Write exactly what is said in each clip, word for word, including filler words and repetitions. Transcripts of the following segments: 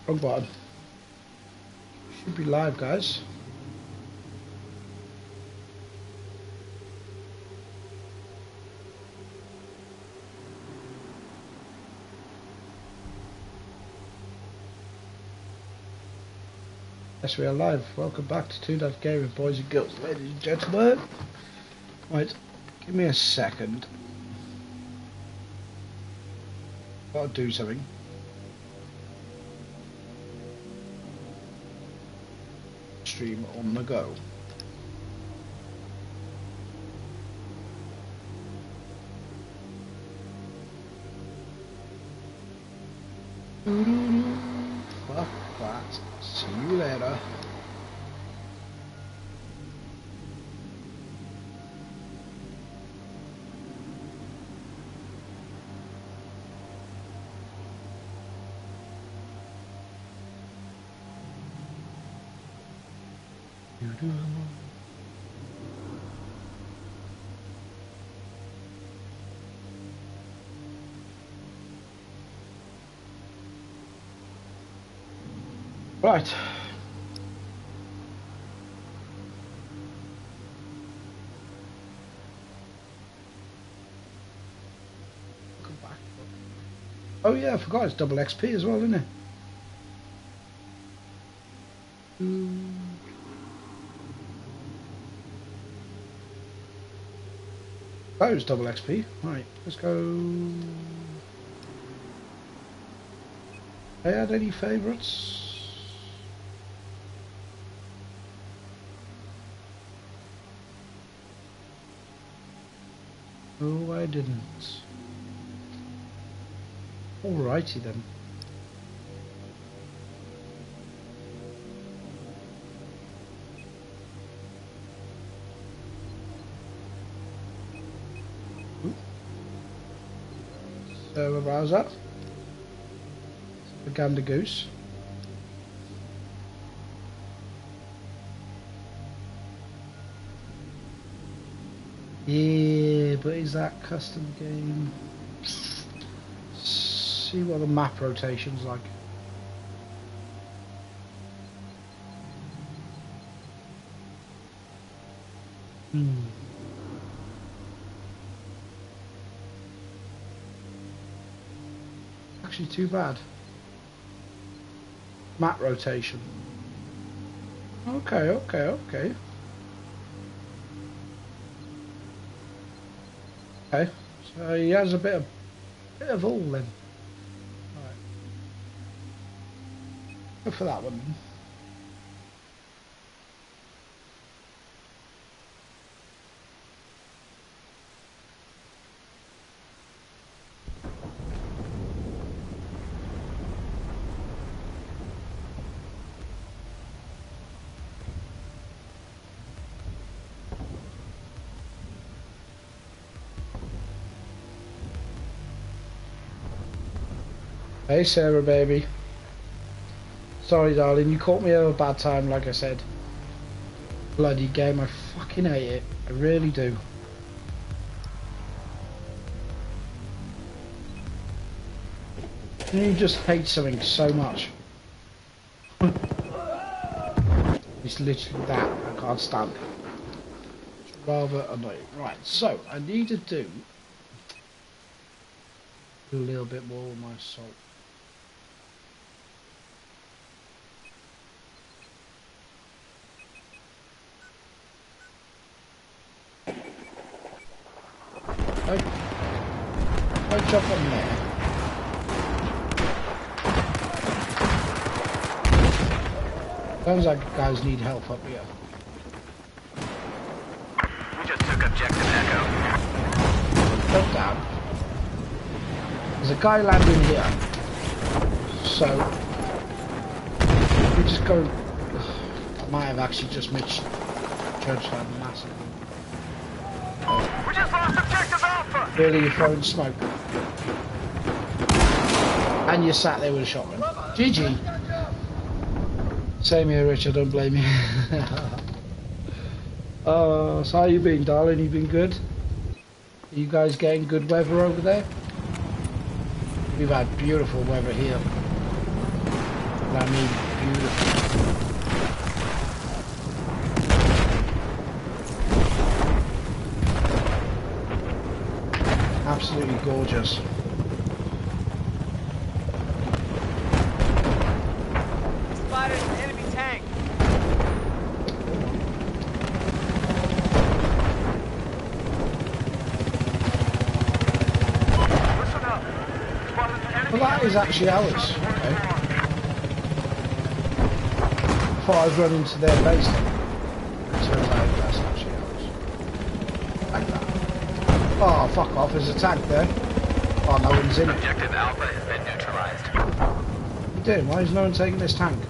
Wrong button. Should be live, guys. Yes, we are live. Welcome back to Two Dev Gaming, boys and girls, ladies and gentlemen. Right, give me a second. Gotta do something. Stream on the go. Fuck that. See you later. Right. Come back. Oh yeah, I forgot it's double X P as well, isn't it? Mm. That was double X P. Right, let's go. I had any favourites? No, I didn't. Alrighty then. Ooh. So how's that? The gander goose. Yeah, but is that custom game? See what the map rotation's like. Hmm. Actually, too bad. Map rotation. Okay, okay, okay. Okay, so he has a bit of bit of all then. Right. Go for that one. Hey Sarah baby. Sorry darling, you caught me at a bad time like I said. Bloody game, I fucking hate it. I really do. You just hate something so much. It's literally that I can't stand. It's rather annoying. Right, so I need to do a little bit more with my salt. I, I jump on there. Sounds like guys need help up here. We just took objective Echo. Jump down. There's a guy landing here. So we just go. I might have actually just made Church land massively. We just lost objective Alpha! Really, you're throwing smoke. And you sat there with a shotgun. G G. Same here, Rich, I don't blame you. uh, so how you been, darling? You been good? Are you guys getting good weather over there? We've had beautiful weather here. I mean, beautiful. Absolutely gorgeous. Spotted an enemy tank. Listen up. Spotted an enemy. Well, that is actually ours. Okay. Before I was running to their base, it turns out that's actually ours. Like that. Oh, fuck off, there's a tank there. Oh, no one's in it. Objective Alpha has been neutralized. What are you doing? Why is no one taking this tank?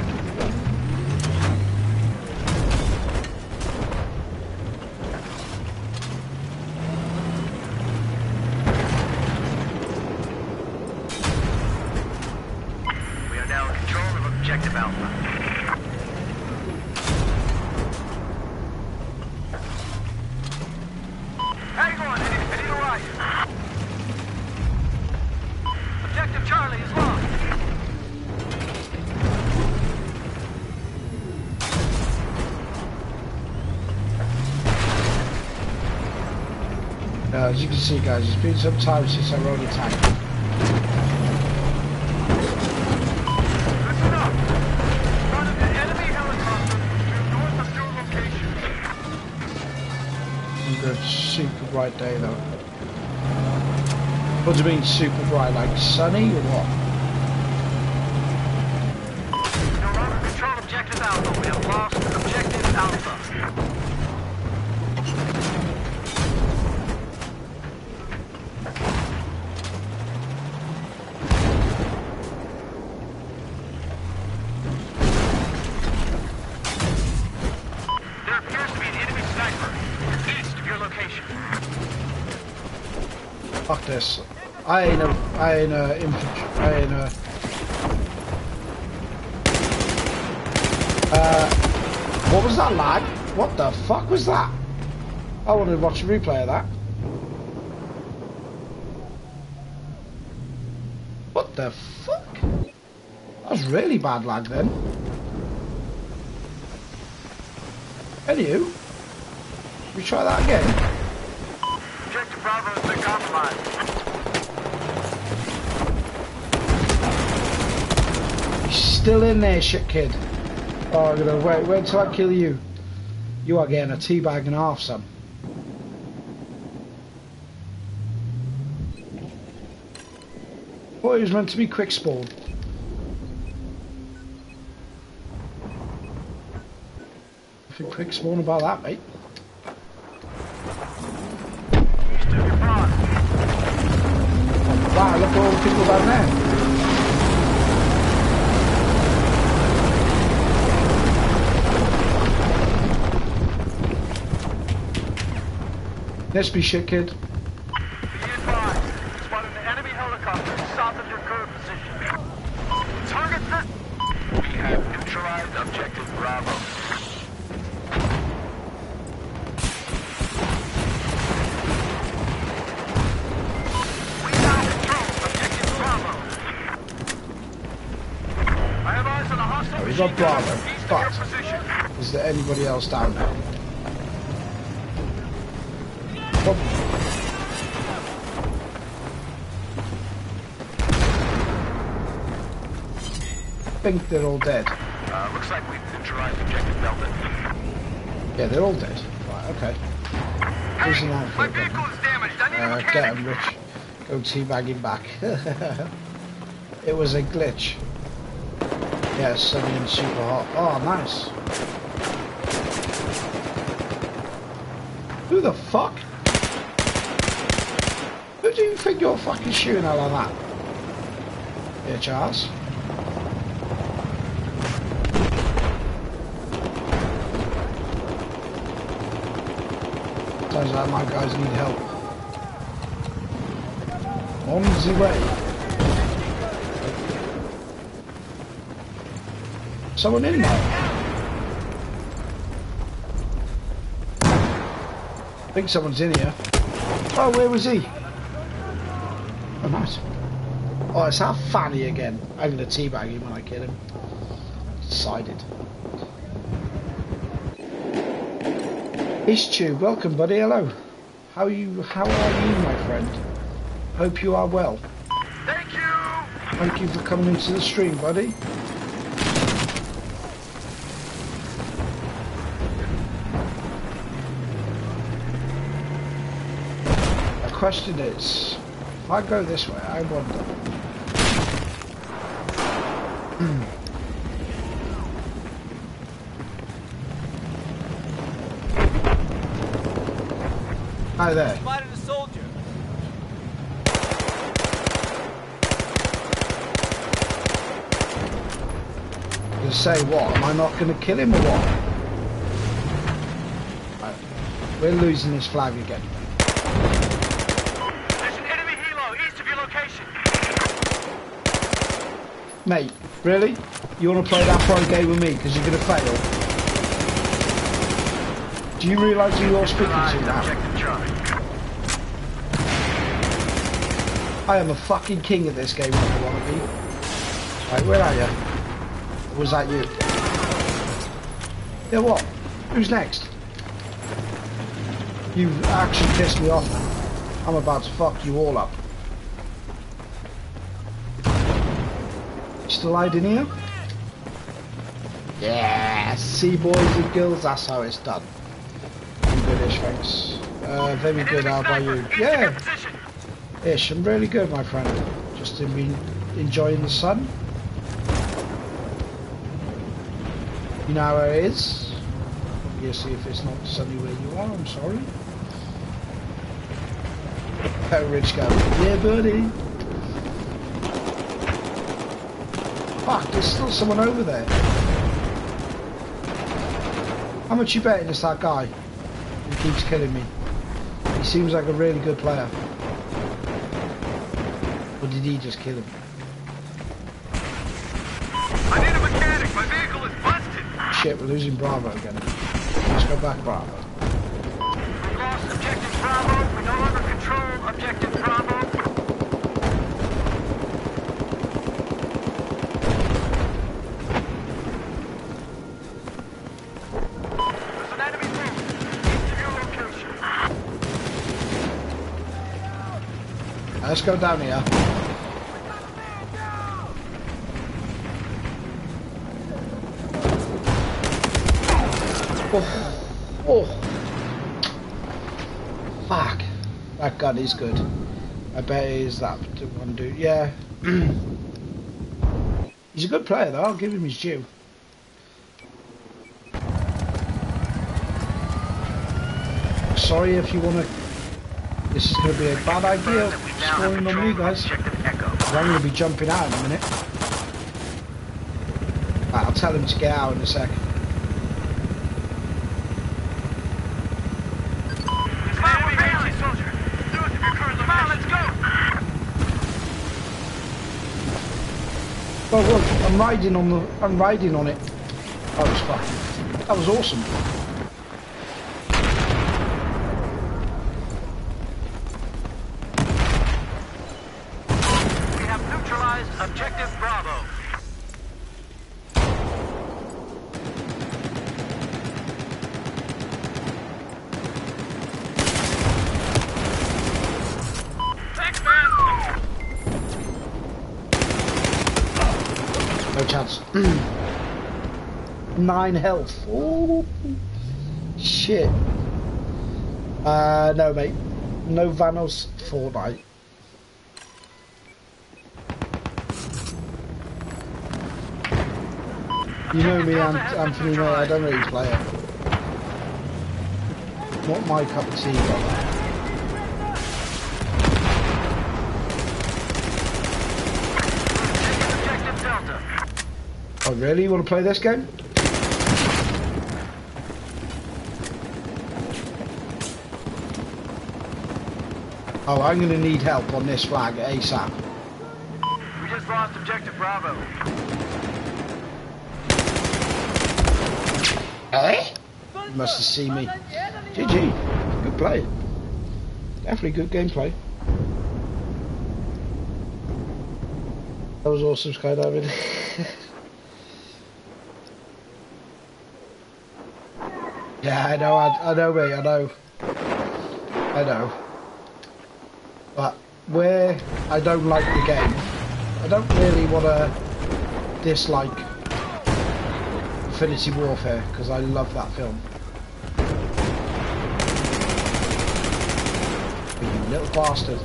We are now in control of Objective Alpha. Hang on, I need, I need a ride. Objective Charlie is lost. Uh, as you can see, guys, it's been some time since I rode a tank. Listen up. One of the enemy helicopters is north of your location. Under a super bright day, though. What do you mean super bright? Like sunny or what? You're under control Objective Alpha. We have lost Objective Alpha. There appears to be an enemy sniper east of your location. Fuck this. I ain't a, I ain't a infantry, I ain't a... Uh, what was that lag? What the fuck was that? I wanted to watch a replay of that. What the fuck? That was really bad lag then. Anywho, we try that again. Objective Bravo has been compromised. He's still in there, shit kid. Oh, I'm gonna wait, wait till I kill you. You are getting a teabag and a half, son. Thought he was meant to be quick spawn. Nothing quick spawn about that, mate. East of your front. Wow, look at all the people down there. Let's be shit, kid. Be advised. Spotted an enemy helicopter south of your current position. Target this. We have neutralized Objective Bravo. We now control Objective Bravo. I have eyes on a hostile We've got machine gun Bravo, east of but- your position. Is there anybody else down there? Oh. I think they're all dead. Uh, looks like we've neutralized Objective Delta. Yeah, they're all dead. Right, okay. Here's an Hey, my outfit then. vehicle is damaged. I need a Uh, mechanic. get him, Rich. Go teabagging back. It was a glitch. Yeah, it's sunny and super hot. Oh, nice. Who the fuck? Who do you think you're fucking shooting at like that? Yeah, Charles. Sounds like my guys need help. On the way. Someone in there? I think someone's in here. Oh, where was he? Oh, nice. Oh, it's that Fanny again. I'm going to teabag him when I kill him. Decided. Istu, welcome buddy, hello. How are you, how are you my friend? Hope you are well. Thank you! Thank you for coming into the stream, buddy. The question is, if I go this way, I wonder. Hi there. Spotted a soldier. You say what? Am I not going to kill him or what? Right. We're losing this flag again. There's an enemy helo east of your location. Mate, really? You want to play that pro game with me because you're going to fail? Do you realise who you're speaking to now? Objective Charlie. I am a fucking king at this game if I want to be. Right, where are you? Or was that you? Yeah, what? Who's next? You've actually pissed me off now. I'm about to fuck you all up. Still hiding here? Yeah, see boys and girls, that's how it's done. Good-ish, thanks. Uh, very good, how about you? Yeah! Ish, I'm really good, my friend. Just been enjoying the sun. You know how it is? Obviously, if it's not sunny where you are, I'm sorry. Oh, Rich guy. Yeah, buddy. Fuck, there's still someone over there. How much you betting it's that guy who keeps killing me? He seems like a really good player. Or did he just kill him? I need a mechanic. My vehicle is busted. Shit, we're losing Bravo again. Let's go back Bravo. We lost objective Bravo. We no longer control objective Bravo. There's an enemy move east of your location. Let's go down here. Oh, oh, fuck! That gun is good. I bet it is that one dude. Yeah, he's a good player though. I'll give him his due. Sorry if you want to. This is going to be a bad idea. Scoring on me, guys. I'm going to be jumping out in a minute. Right, I'll tell him to get out in a sec. Oh look, I'm riding on the, I'm riding on it. That was fun. That was awesome. We have neutralized objective Bravo. Thanks, man. No chance. Nine health. Oh shit. Uh, no, mate. No Vanos Fortnite. You know me, Ant Anthony, mate. I don't really play it. Not my cup of tea, brother. Objective Delta. Oh, really? You want to play this game? Oh, I'm going to need help on this flag ASAP. We just lost objective Bravo. Eh? You must have seen me. G G. Good play. Definitely good gameplay. That was awesome skydiving. Yeah, I know, I, I know, mate, I know. I know. But where I don't like the game, I don't really want to dislike Infinity Warfare, because I love that film. You little bastard.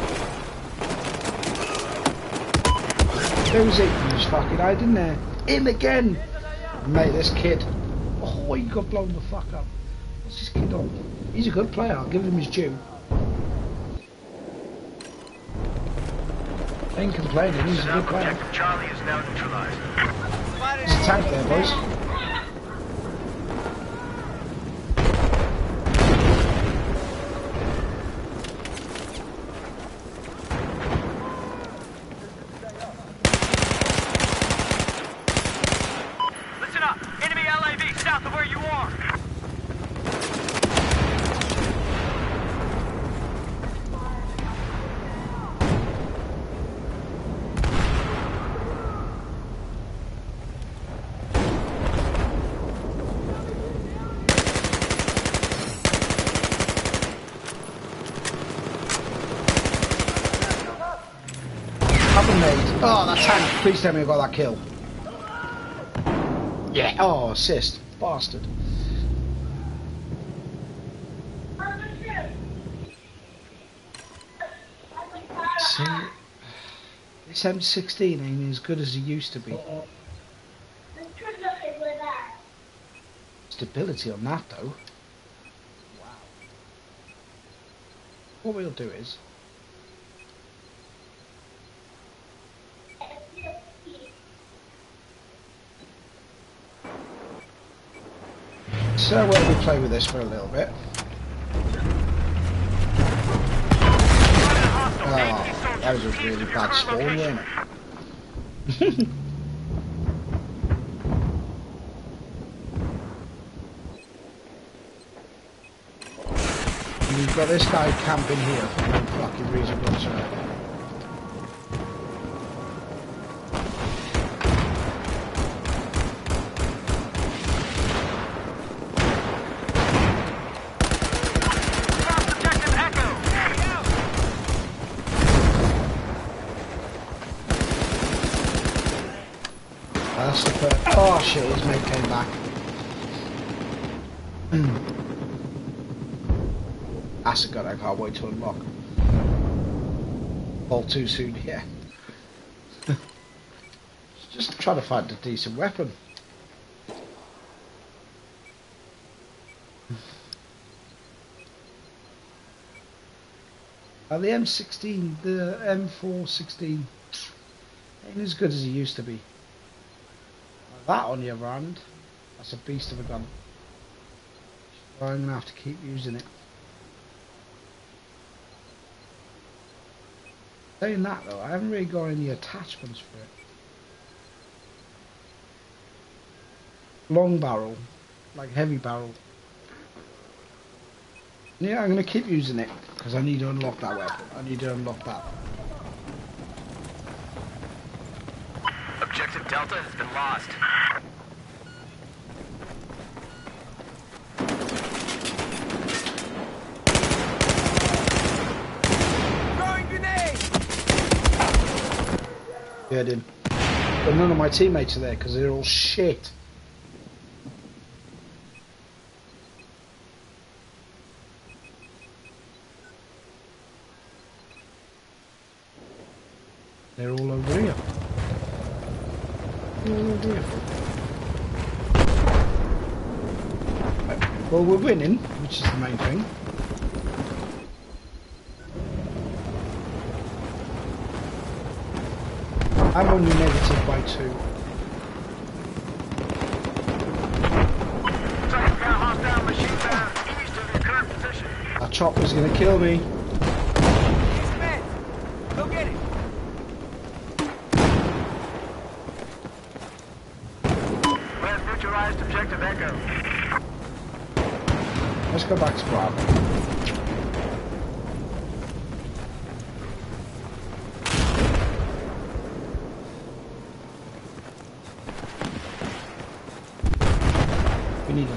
Who's it? He just fucking hide in there. Him again! Mate, this kid. Oh, he got blown the fuck up. What's this kid on? He's a good player, I'll give him his due. I ain't complaining, he's a good player. Charlie is now neutralized. There's a tank there, boys. Listen up! Enemy L A V south of where you are! Oh, that tank! Please tell me I got that kill. Yeah. Oh, assist. Bastard. See, this M sixteen ain't as good as it used to be. Stability on that, though. Wow. What we'll do is... So we'll play with this for a little bit. Oh, that was a really bad spawn, wasn't it? We've got this guy camping here for no fucking reason whatsoever. That's the first. Oh shit, his mate came back. That's a gun I can't wait to unlock. All too soon, yeah. Just trying to find a decent weapon. Uh, the M sixteen, the M four sixteen, ain't as good as it used to be. That, on the other hand, that's a beast of a gun. So I'm going to have to keep using it. Saying that though, I haven't really got any attachments for it. Long barrel, like heavy barrel. Yeah, I'm going to keep using it, because I need to unlock that weapon. I need to unlock that. Objective Delta has been lost. Throwing grenade! Yeah, I did. But none of my teammates are there because they're all shit. They're all over here. Oh dear. Well, we're winning, which is the main thing. I'm only negative by two. That chopper's gonna kill me. Go get it. Neutralized objective Echo. Let's go back to Bravo.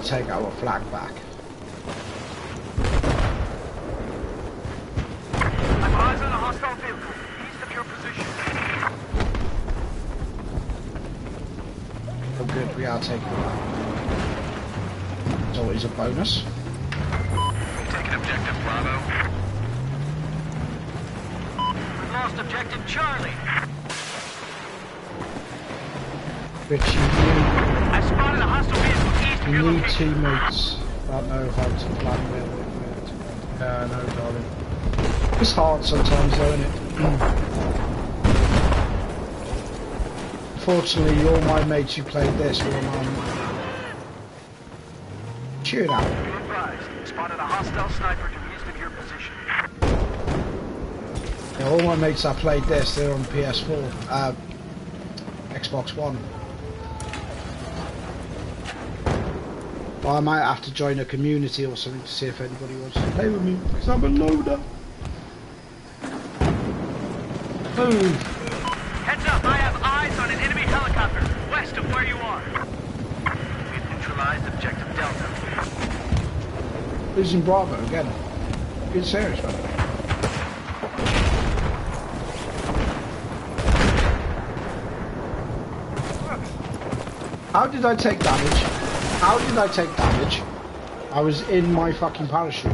to take our flag back. I'm eyes on a hostile vehicle. East of your position. Oh good, we are taking it back. It's always a bonus. Taking objective Bravo. We've lost objective Charlie. Rich, you need, I spotted a hostile vehicle east of you your need location. teammates that know how to plan where they're to go. Yeah, I know, darling. It's hard sometimes, though, isn't it? Fortunately, all my mates who played this were on tune out. Be advised. Spotted a hostile sniper to east of your position. Yeah, all my mates that played this, they're on P S four, uh, Xbox One. Well, I might have to join a community or something to see if anybody wants to play with me, because I'm a loader. Boom. Heads up, I have eyes on an enemy helicopter west of where you are. We've neutralized objective Delta. Losing Bravo again. Get serious, man. How did I take damage? How did I take damage? I was in my fucking parachute.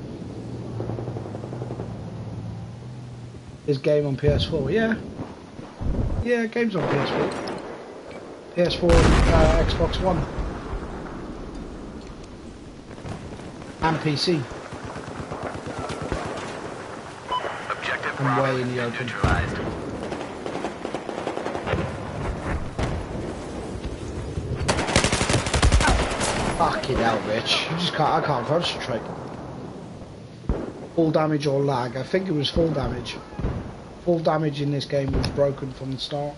Is game on P S four? Yeah. Yeah, game's on P S four. P S four, uh, Xbox One. And P C. Objective I'm way in the open. neutralized. Fucking hell, Rich. You just can't, I can't concentrate. Full damage or lag? I think it was full damage. Full damage in this game was broken from the start.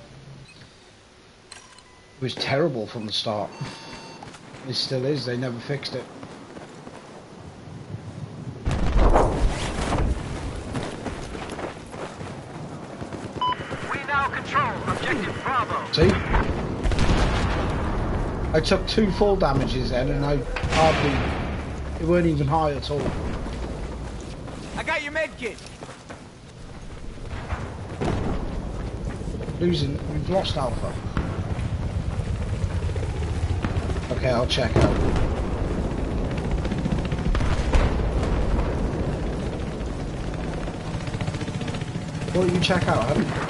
It was terrible from the start. It still is, they never fixed it. We now control objective Bravo. See? I took two full damages then and I hardly, it weren't even high at all. I got your med kit. Losing, we've lost Alpha. Okay, I'll check out. What you check out, haven't you?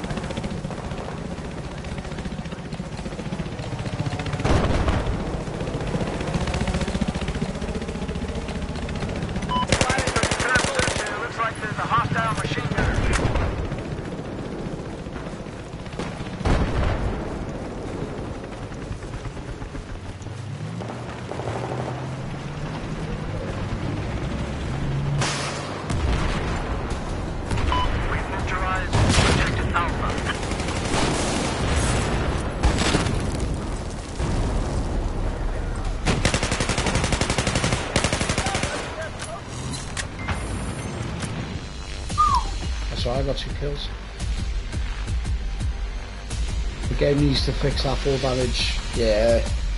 Looks like there's a hostile machine gunner. We've neutralized objective Alpha. That's right, I got two kills. The game needs to fix that full damage. Yeah.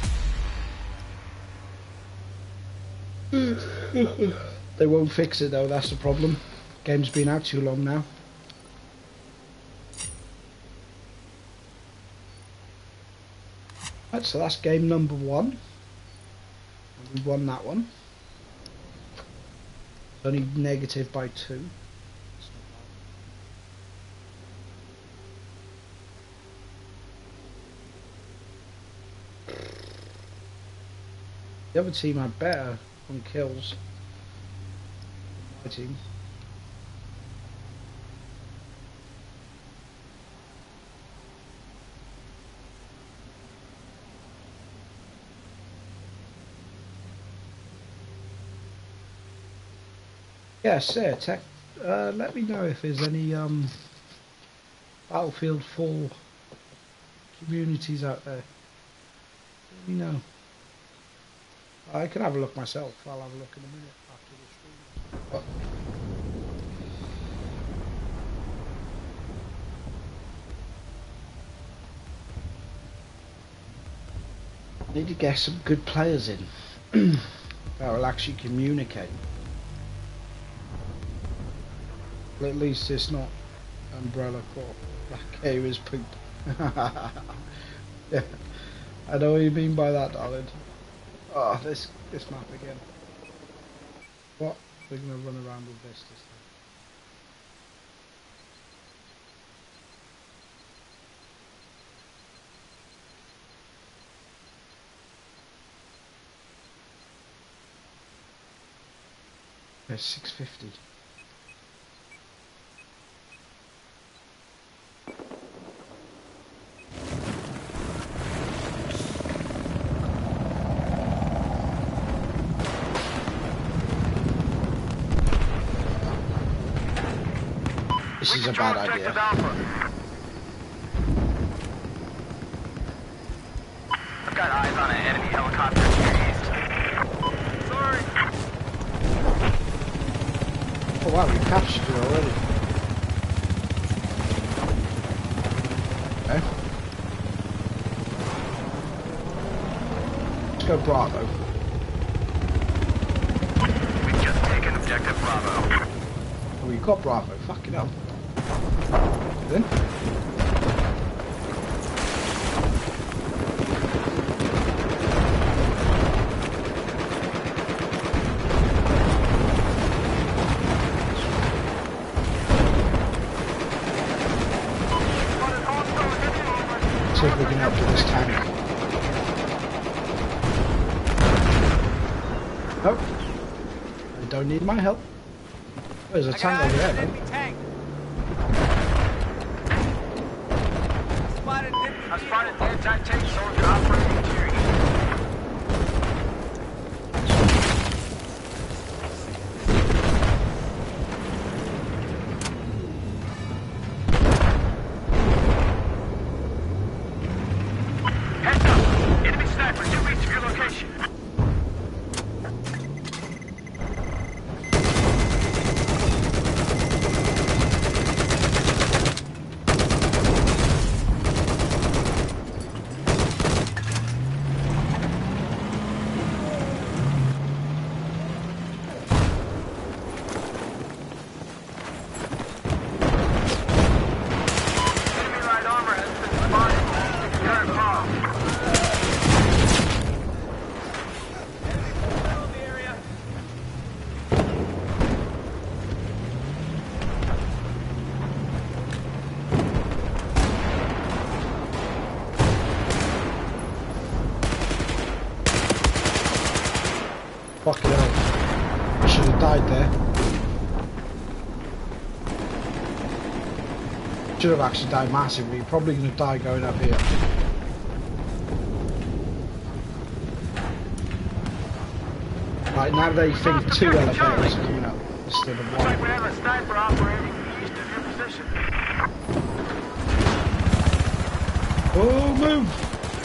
They won't fix it though, that's the problem. Game's been out too long now. Right, so that's game number one. We won that one. It's only negative by two. The other team had better on kills. My team. Yes, sir. Tech. Uh, let me know if there's any um, Battlefield four communities out there. Let me know. I can have a look myself. I'll have a look in a minute after the stream. Need to get some good players in. that will actually communicate. But at least it's not Umbrella Corp. Black Area's poop. Yeah, I know what you mean by that, darling. Oh, this this map again. What? We're gonna run around with this this time. There's six fifty. This is a bad idea. I've got eyes on an enemy helicopter to your east. Sorry. Oh wow, we captured it already. Okay. Let's go Bravo. We've just taken objective Bravo. Oh, we got Bravo. Fucking hell. Then. See if we can help with this tank. Nope. I don't need my help. There's a tank over there, though. I spotted the anti-tank soldier operating to your east. Heads up! Enemy sniper due east of your location. Fucking hell. I should have died there. Should have actually died massively. Probably going to die going up here. Right, now they think two elevators are coming up instead of Looks like we one. have a sniper operating east of your position. Oh, move!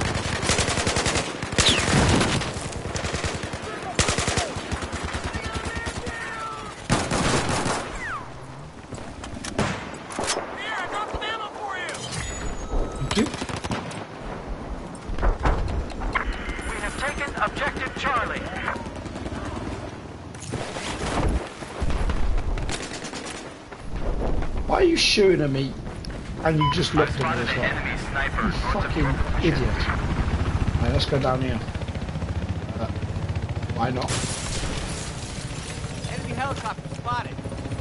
Why are you shooting at me and you just looked at me as well? You fucking idiot. Right, let's go down here. Uh, why not? Enemy helicopter spotted.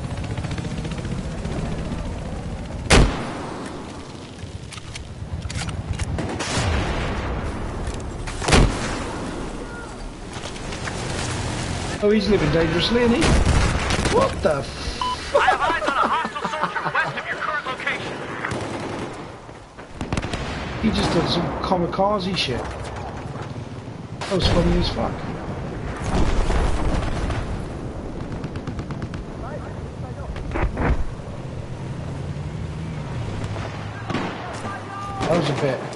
Oh, he's living dangerously, isn't he? What the f- I have eyes on a hostile soldier west of your current location. He just did some kamikaze shit. That was funny as fuck. That was a bit.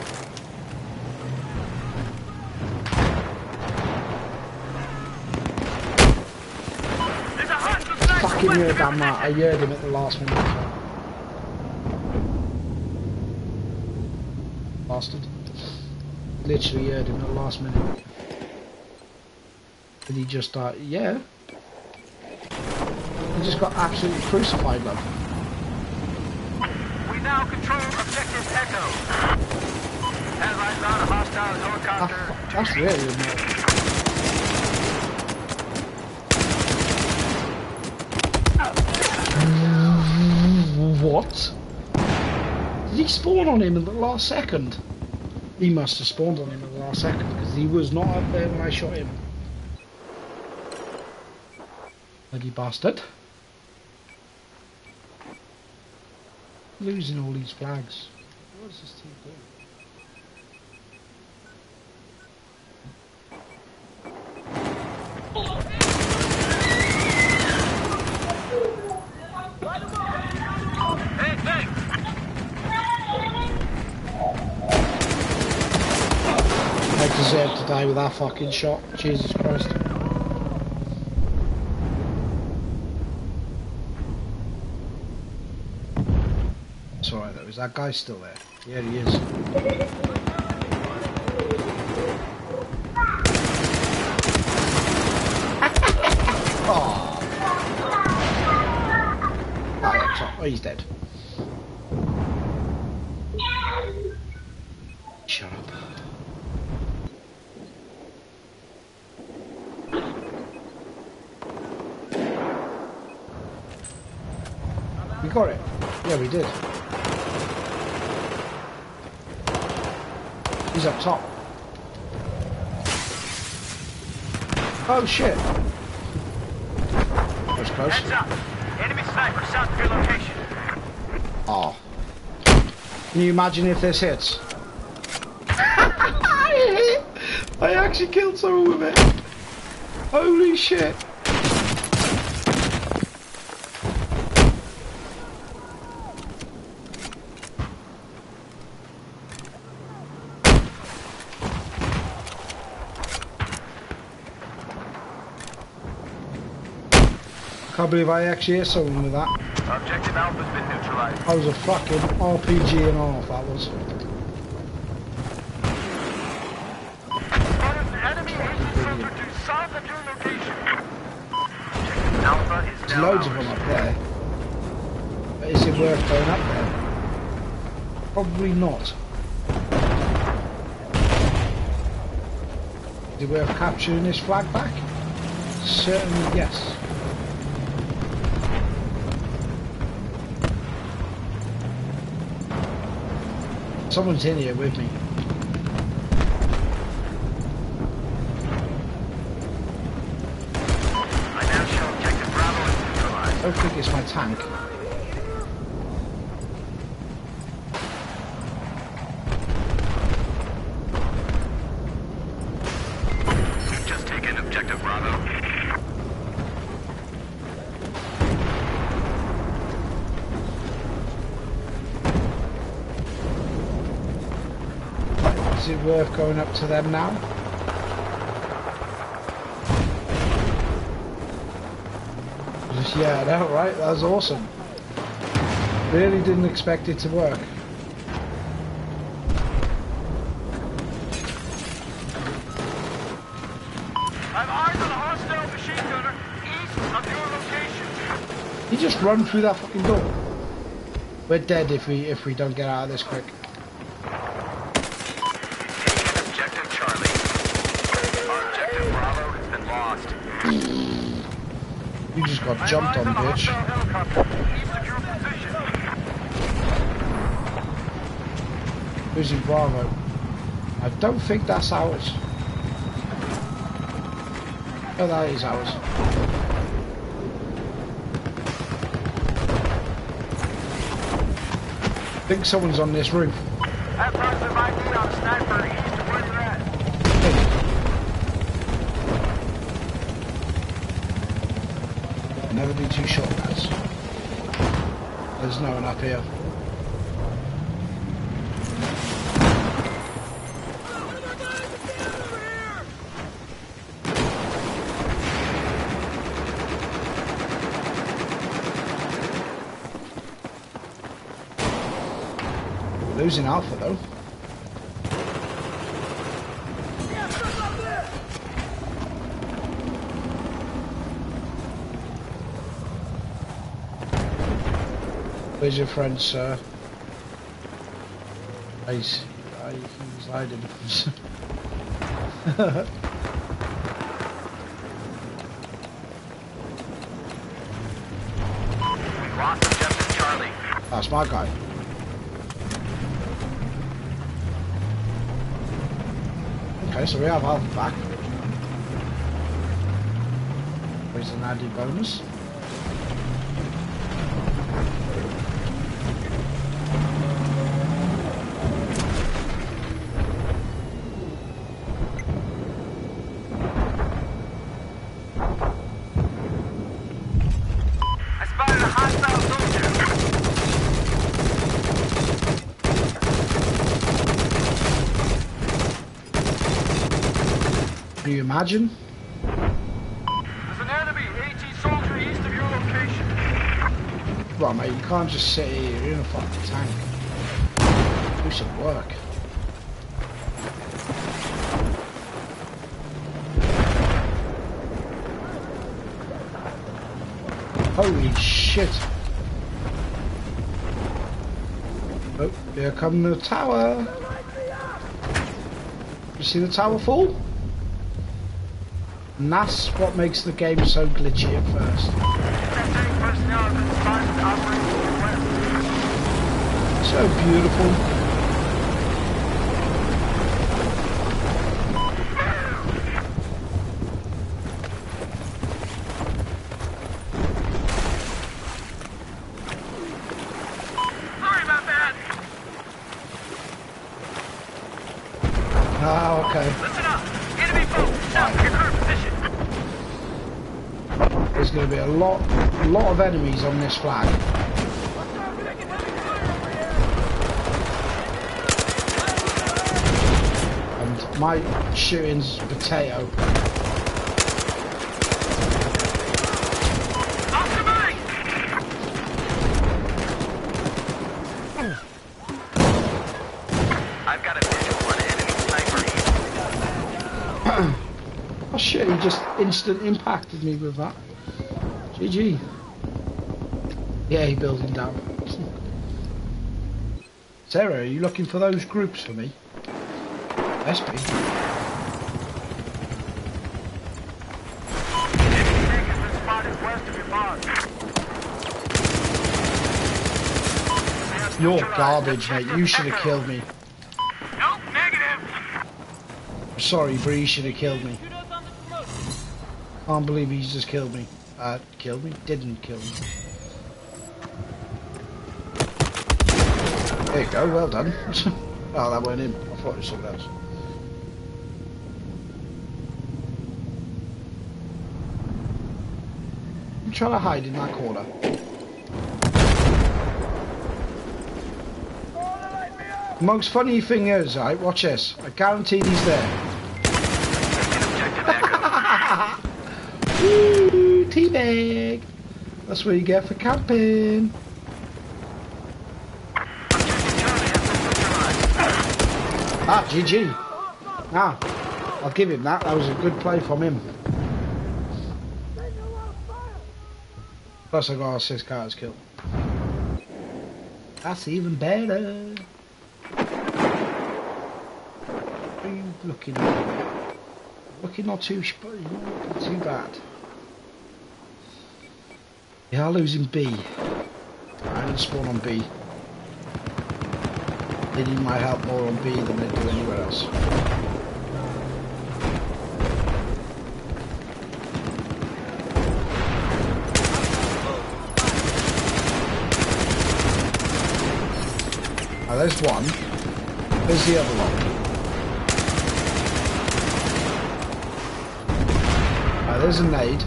Fucking heard that, Matt. I heard him at the last minute as well. Bastard. Literally heard him at the last minute. Did he just die? Yeah. He just got absolutely crucified, love. We now control objective Echo. Have eyes on a hostile helicopter. That, that's really annoying. What? Did he spawn on him in the last second? He must have spawned on him in the last second because he was not up there when I shot him. Bloody bastard. Losing all these flags. What does this team do? Hey, hey! I deserve to die with that fucking shot. Jesus Christ. It's alright though, is that guy still there? Yeah, he is. Oh. Oh, he's dead. Shut up. We got it. Yeah, we did. He's up top. Oh shit. That was close. Heads up. Enemy sniper south of your location. Oh. Can you imagine if this hits? I actually killed someone with it. Holy shit. Can't believe I actually hit someone with that. Objective Alpha's been neutralized. That was a fucking R P G and a half, that was. Enemy agent filtered to south of your location. Alpha is There's now loads of them up there. But is it worth going up there? Probably not. Is it worth capturing this flag back? Certainly yes. Someone's in here with me. I now show objective Bravo is neutralized. I don't think it's my tank. You've just taken objective Bravo. Is it worth going up to them now? Yeah, I know, right? That was awesome. Really didn't expect it to work. I've eyes on a hostile machine gunner east of your location. He just run through that fucking door. We're dead if we if we don't get out of this quick. Objective Charlie. Our objective Bravo has been lost. You just got jumped on, bitch. Losing Bravo. I don't think that's ours. Oh, that is ours. I think someone's on this roof. That person might be on a sniper east of where you're at. Never be too short, guys. There's no one up here. Losing Alpha though. Where's your friend, sir? He's, uh, he's hiding. Lost objective Charlie. That's my guy. Okay, so we have health back. Where's an added bonus? I spotted a hostile soldier. Can you imagine? There's an enemy AT soldier east of your location. Right, mate, you can't just sit here, you're in a fucking tank. Do some work. Holy shit. Oh, here come the tower. You see the tower fall? And that's what makes the game so glitchy at first. Personnel have been spotted operating to the west. So beautiful. Sorry about that. Ah, okay. Listen up. Enemy folks, south of your current position. There's going to be a lot, a lot of enemies on this flag. And my shooting's potato. Off the mine. I've got a visual on an enemy sniper. Oh shit, he just instant impacted me with that. G G. Yeah, he building down. Sarah, are you looking for those groups for me? S P. You're garbage, mate. You should have killed me. Nope, negative. I'm sorry, Bree, you should have killed me. Can't believe he's just killed me. Uh, killed me? Didn't kill me. There you go, well done. Oh, that went in. I thought it was something else. I'm trying to hide in that corner. The most funny thing is, right, watch this. I guarantee he's there. Woo, teabag. That's what you get for camping. Ah, G G. Ah, I'll give him that. That was a good play from him. Plus I got six cards killed. That's even better. What are you looking at? Looking not too, you're not looking too bad. They are losing B. I didn't spawn on B. They need my help more on B than they do anywhere else. Now there's one. There's the other one. Now there's a nade.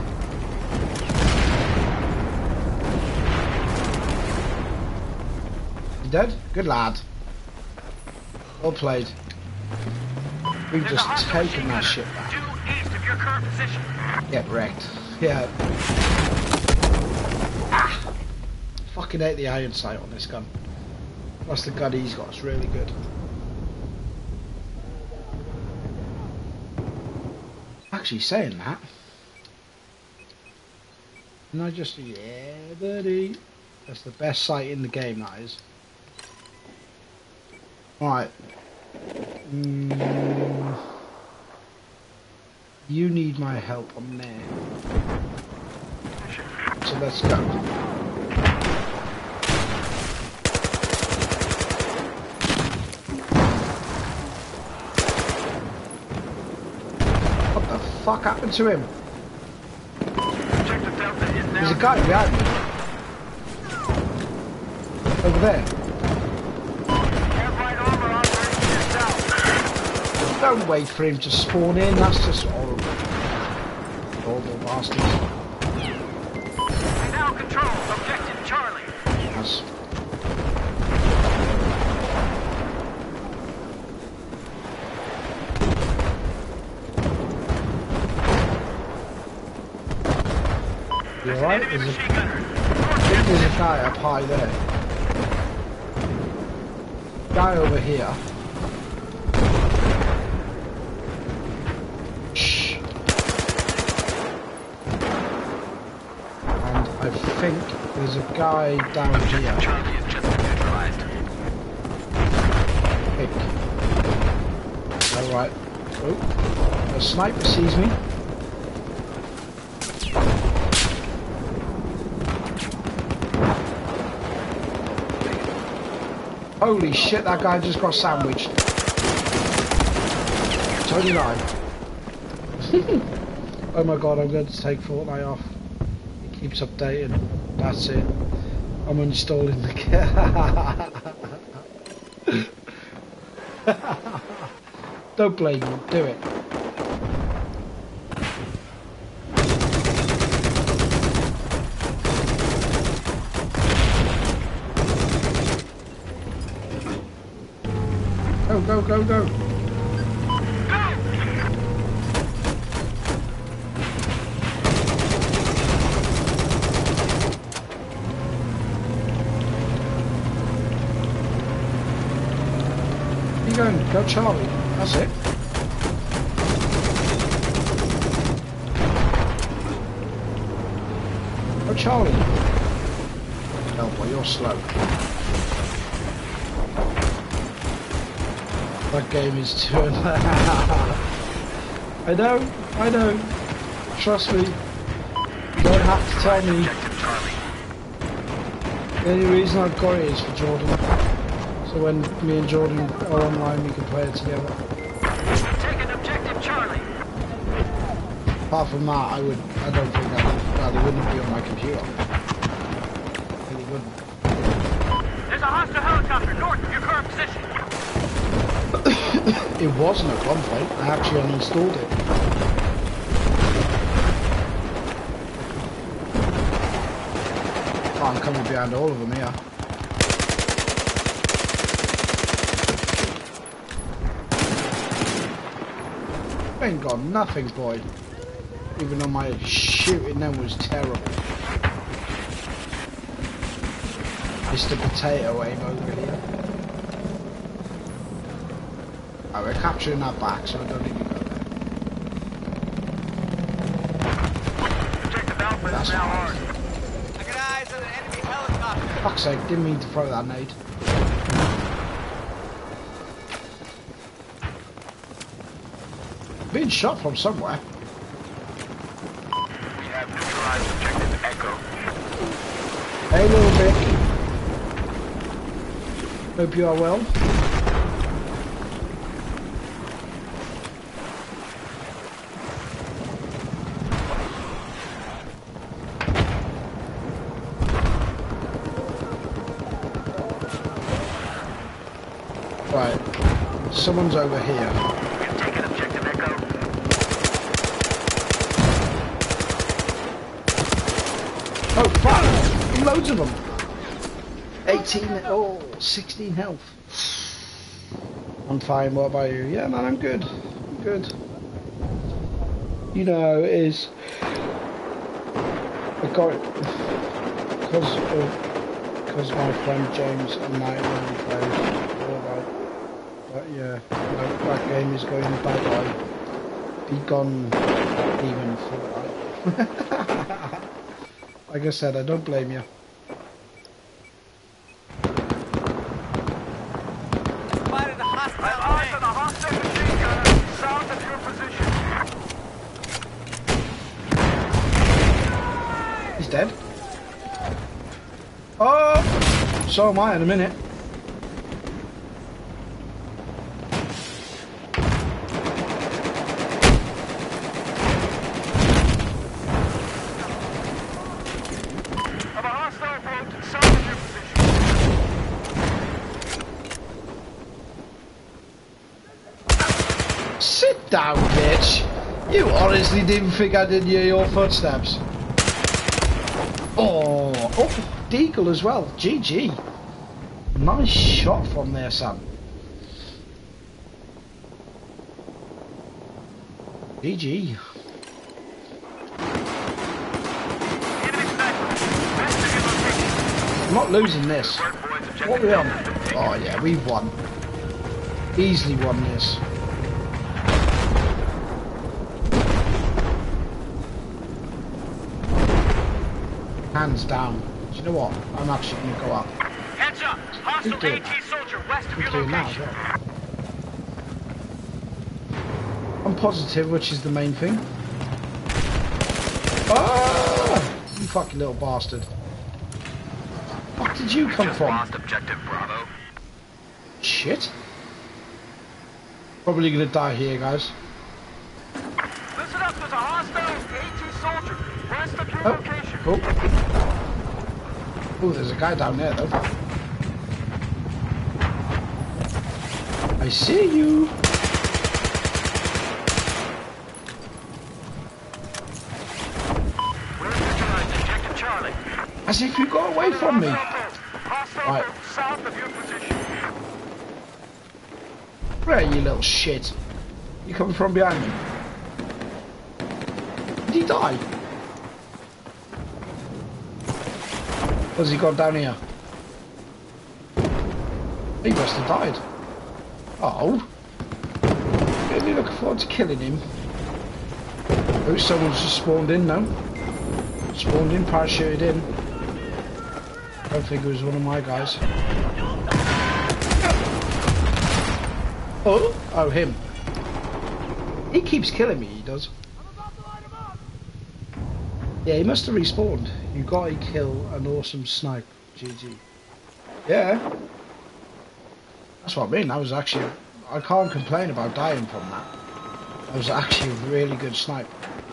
You dead? Good lad. Well played. We've There's just taken that shit back. Due east of your current position. Get wrecked. Yeah. Ah! Fucking hate the iron sight on this gun. Plus the gun he's got is really good. Actually saying that. And I just, yeah buddy. That's the best sight in the game, that is. Right. Mm, you need my help on there. So let's go. What the fuck happened to him? There's a guy behind me. Over there. Don't wait for him to spawn in, that's just horrible. Horrible bastards. We now control objective Charlie. Yes. You alright? There's a, I think there's a guy up high there. Guy over here. Shh. And I think there's a guy down here. Charlie is just neutralized. Pick. Alright. Oh. A sniper sees me. Holy shit, that guy just got sandwiched. twenty-nine. Oh my god, I'm going to take Fortnite off. It keeps updating. That's it. I'm uninstalling the game. Don't blame me, do it. Go, go, go, go. Where you going? Go Charlie. That's it. Go Charlie. Oh boy, you're slow. That game is too. I know, I know. Trust me. You don't have to tell me. The only reason I've got it is for Jordan. So when me and Jordan are online, we can play it together. Take an objective Charlie. Apart from that, I would. I don't think I would. Well, it wouldn't be on my computer. It really wouldn't. There's a hostile helicopter north of your current position. It wasn't at one point. I actually uninstalled it. Oh, I'm coming behind all of them here. Ain't got nothing, boy. Even though my shooting then was terrible. Mister Potato aim over here. Oh, we're capturing that back, so I don't even go there. Objective Alpha That's is now nice. hard. I got eyes on an enemy helicopter. Fuck's sake, didn't mean to throw that nade. Being shot from somewhere. We have neutralized objective Echo. Hey, little Vic. Hope you are well. Right, someone's over here. We've taken objective Echo. Oh fuck! Loads of them! eighteen, oh, sixteen health. I'm fine, what about you? Yeah man, I'm good. I'm good. You know how it is. I got it because of, because my friend James and Night only played. Alright. But yeah, that, that game is going bye-bye. Be gone, even Fortnite. Like I said, I don't blame you. eyes on a hostile machine gunner south of your position. He's dead. Oh, so am I in a minute. Of a hostile boat south of your position. Sit down, bitch. You honestly didn't think I didn't hear your footsteps. Oh, oh, Deagle as well. G G. Nice shot from there, son. G G. I'm not losing this. What are we on? Oh yeah, we've won. Easily won this. Hands down. Do you know what? I'm actually going to go up. Heads up! Hostile AT soldier west of your doing that as location. well. I'm positive, which is the main thing. Ah! You fucking little bastard. Where did you come Just from? lost objective Bravo. Shit. Probably going to die here, guys. Listen up, there's a hostile AT soldier west of your Oh, location. cool. Oh, there's a guy down there, though. I see you. We're neutralized objective Charlie. As if you got away from me. Hostile Right. boat south of your position. Where are you, little shit? You coming from behind me? Did he die? Where's he gone down here? He must have died. Oh. Really looking forward to killing him. Oh, someone's just spawned in now. Spawned in, parachuted in. Don't think it was one of my guys. Oh, oh, him. He keeps killing me, he does. Yeah, he must have respawned. You got to kill an awesome snipe. G G. Yeah. That's what I mean. That was actually... I can't complain about dying from that. That was actually a really good snipe.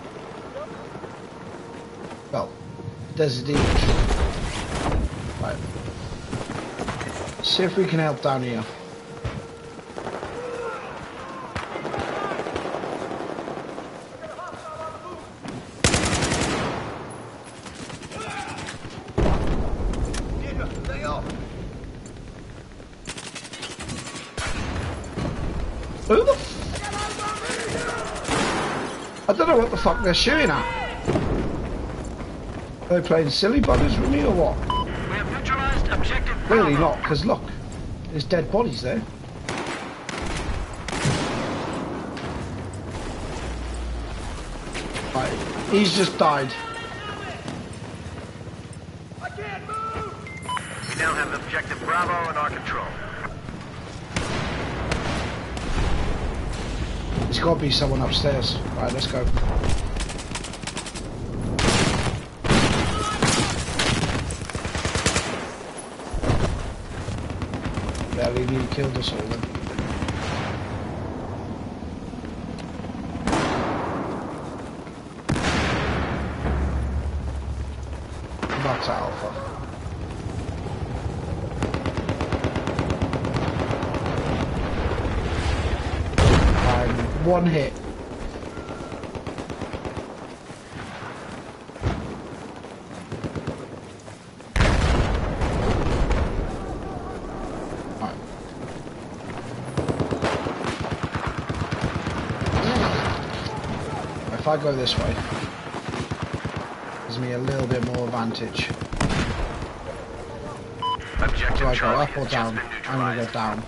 Well, Desert Eagle. Right. See if we can help down here. Who the f- I don't know what the fuck they're shooting at. Are they playing silly buggers with me or what? We have neutralized objective Clearly Bravo. not, because look, there's dead bodies there. Right, he's just died. I can't move. We now have objective Bravo in our control. There's got to be someone upstairs. Right, let's go. Yeah, we nearly killed us all then. That's Alpha. One hit. Right. If I go this way, gives me a little bit more advantage. Objective Do I go Charlie up or has down? just been I'm gonna go neutralized. down.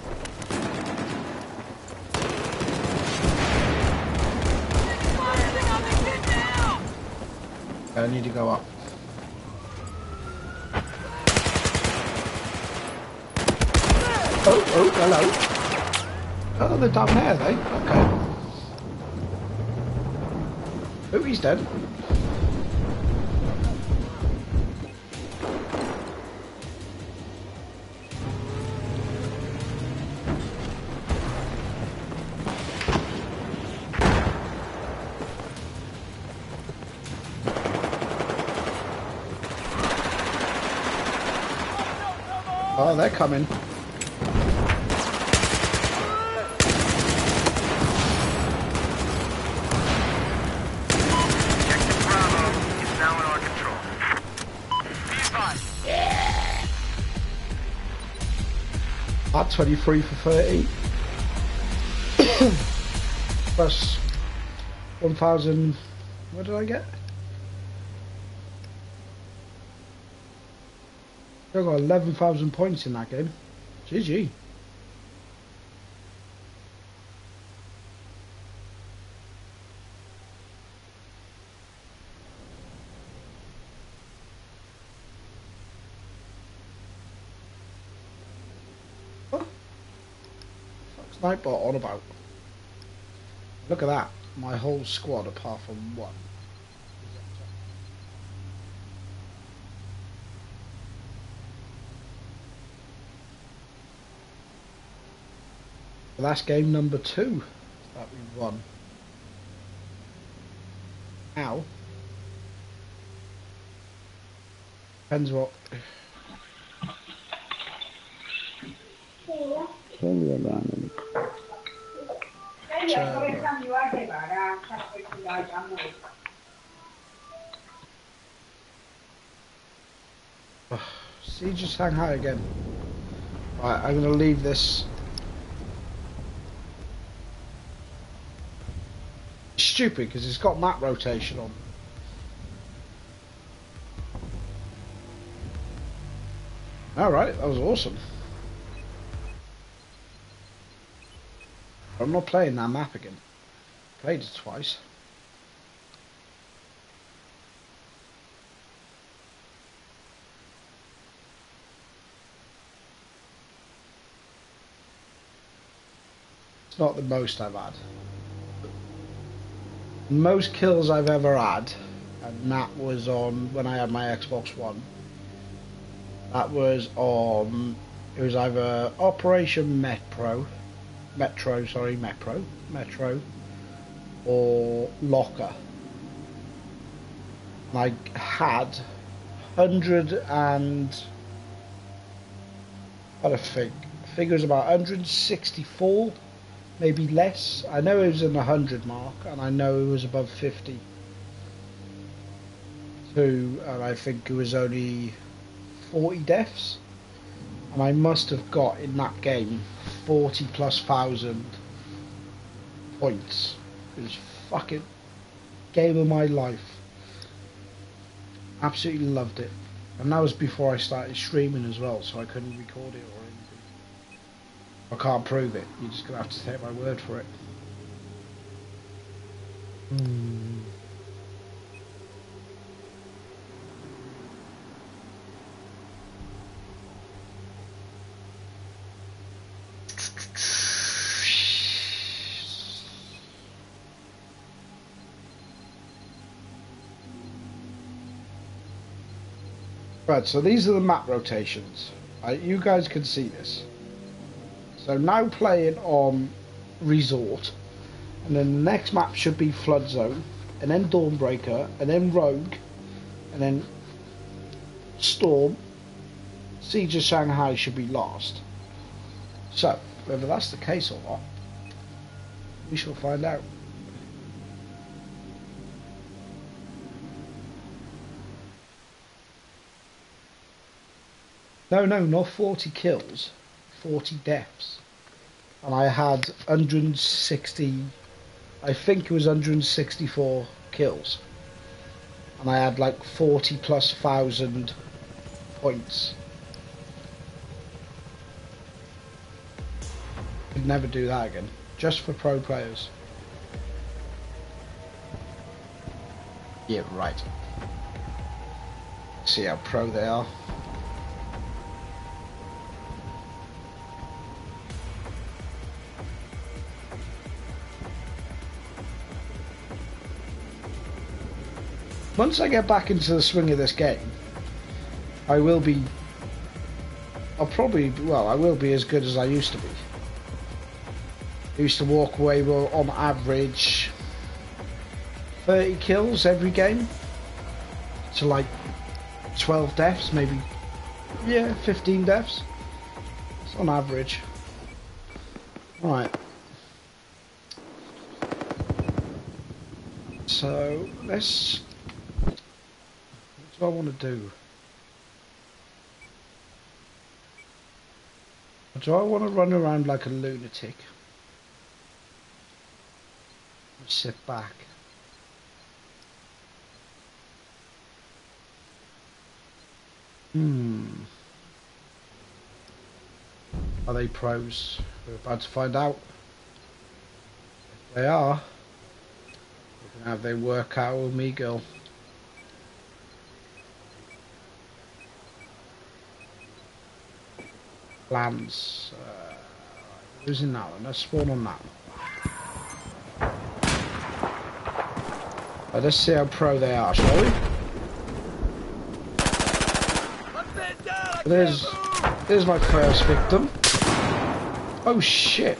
I need to go up. Oh, oh, hello. Oh, they're down there, are they? Okay. Oh, he's dead. Oh, they're coming. At twenty-three for thirty. Plus one thousand. What did I get? I got eleven thousand points in that game. G G. Nightbot on about. Look at that. My whole squad apart from one. That's game number two that we won. Now, depends what. Siege of Shanghai again. Right, I'm going to leave this. It's stupid because it's got map rotation on. Alright, that was awesome. I'm not playing that map again. Played it twice. It's not the most I've had. Most kills I've ever had, and that was on when I had my Xbox One. That was on, it was either Operation Metro, Metro, sorry, Metro, Metro, or Locker. And I had one hundred and, what I think, I think it was about one hundred sixty-four, maybe less. I know it was in the one hundred mark, and I know it was above fifty. Two, and I think it was only forty deaths. And I must have got in that game forty plus thousand points. It was fucking game of my life. Absolutely loved it. And that was before I started streaming as well, so I couldn't record it or anything. I can't prove it. You're just gonna have to take my word for it. Hmm. Right, so these are the map rotations. Right, you guys can see this. So now playing on Resort, and then the next map should be Flood Zone, and then Dawnbreaker, and then Rogue, and then Storm. Siege of Shanghai should be last. So, whether that's the case or not, we shall find out. No, no, not forty kills, forty deaths. And I had one hundred sixty, I think it was one hundred sixty-four kills. And I had like forty plus thousand points. Could never do that again, just for pro players. Yeah, right. See how pro they are. once I get back into the swing of this game, I will be. I'll probably well, I will be as good as I used to be. I used to walk away with, on average, thirty kills every game. So like twelve deaths, maybe. Yeah, fifteen deaths. It's on average. Right. So let's. What do I want to do? Do I want to run around like a lunatic? Or sit back? Hmm. Are they pros? We're about to find out. If they are, we can have their workout with me, girl. Plans. Uh, losing that one. Let's spawn on that one. Right, let's see how pro they are, shall we? There's, there's my first victim. Oh shit!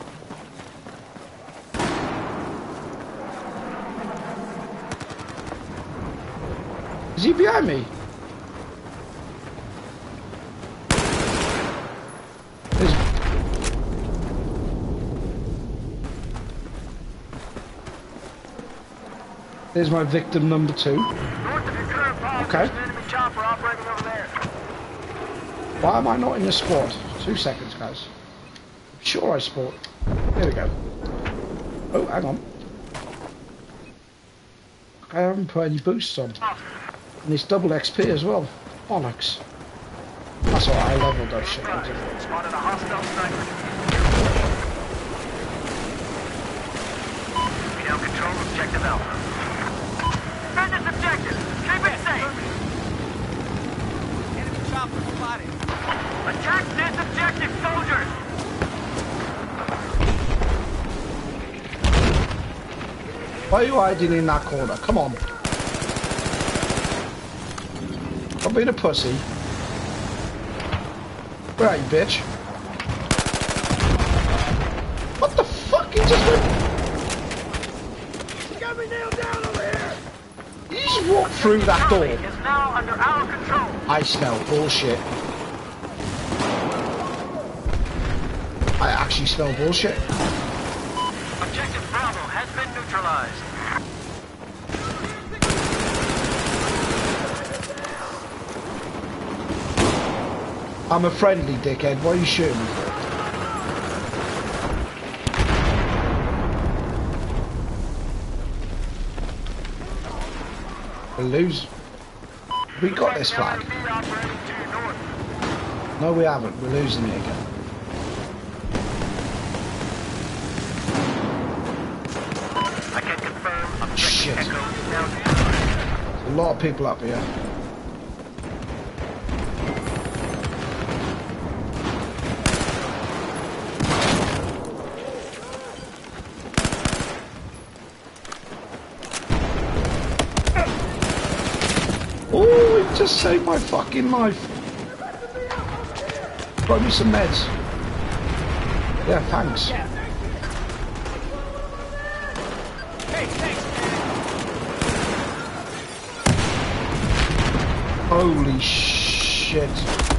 Is he behind me? There's, there's my victim number two. Okay. Why am I not in the squad? Two seconds, guys. I'm sure I spawned. There we go. Oh, hang on. I haven't put any boosts on. And it's double X P as well. Bollocks. That's alright, I leveled that shit. Spotted a hostile sniper. We now control objective Alpha. Defend this objective. Keep it safe. Enemy chopper spotted. Attack this objective, soldiers. Why are you hiding in that corner? Come on. Stop being a pussy. Where are you, bitch? What the fuck? He just went... You got me nailed down over here. He just walked through that door. Is now under our control. I smell bullshit. I actually smell bullshit. Objective Bravo has been neutralized. I'm a friendly dickhead. What are you shooting me for? We'll lose. We got this flag. No, we haven't. We're losing it again. I can confirm objective Shit. Echo is now There's a lot of people up here. Oh, it just saved my fucking life. Throw me some meds. Yeah, thanks. Hey, thanks, Holy shit.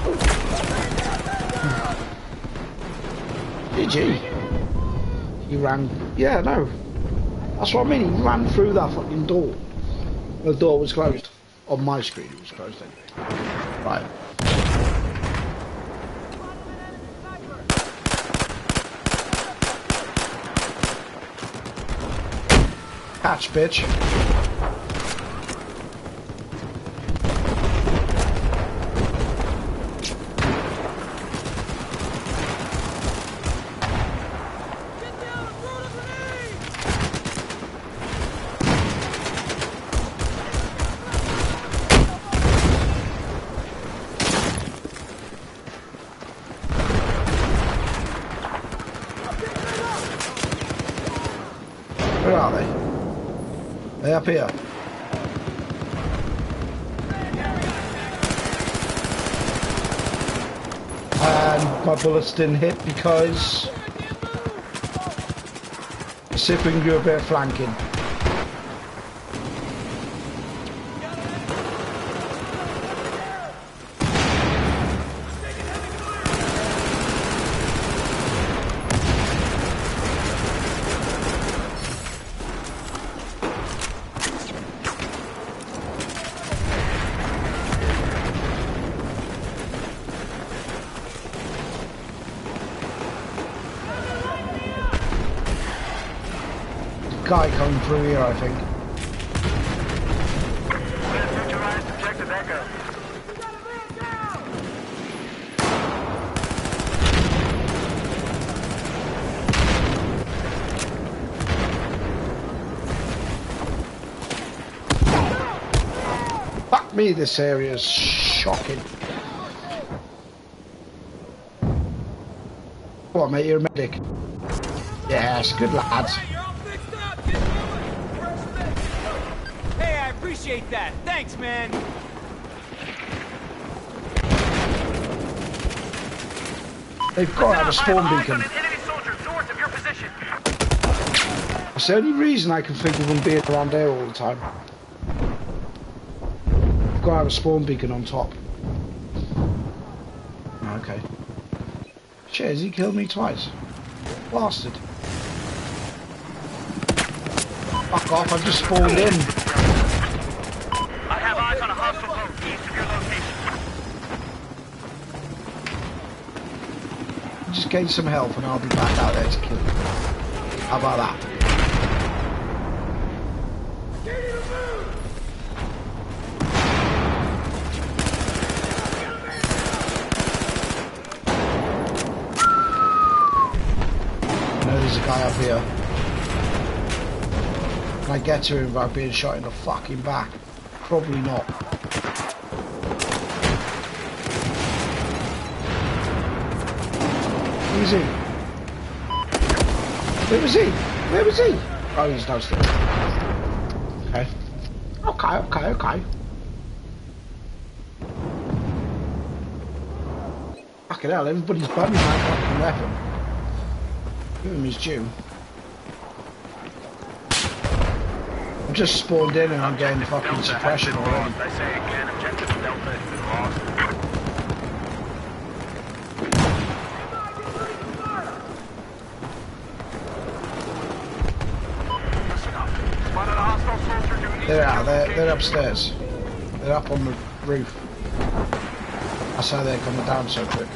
Did he? He ran. Yeah, no. That's what I mean. He ran through that fucking door. The door was closed. On my screen, it was closed anyway. Right. Catch, bitch. Where are they? They up here. and my bullets didn't hit because see if we can do a bit of flanking. Guy coming through here, I think. Neutralized objective Echo. Fuck me, this area is shocking. Come on, mate, you're a medic. Yes, good lads. Appreciate that. Thanks, man. They've got to have a spawn beacon. It's the only reason I can think of them being around there all the time. They've got to have a spawn beacon on top. Okay. Shit, has he killed me twice? Bastard. Fuck off, I've just spawned in. Just gain some health and I'll be back out there to kill you. How about that? I know there's a guy up here. Can I get to him without being shot in the fucking back? Probably not. Where is he? Where was he? Where was he? Oh, he's downstairs. Okay. Okay, okay, okay. Fucking hell, everybody's bumming my fucking weapon. Give him his due. I'm just spawned in and I'm getting fucking suppression already. I say again, objective Delta has been lost. They're out, they're, they're upstairs. They're up on the roof. That's how they're coming down so quick.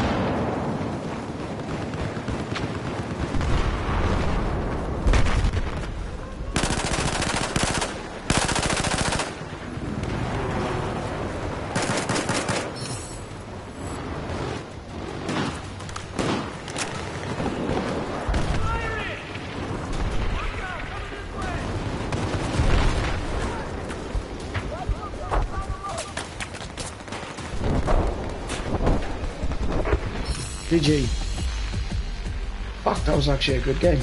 G G. Fuck, that was actually a good game.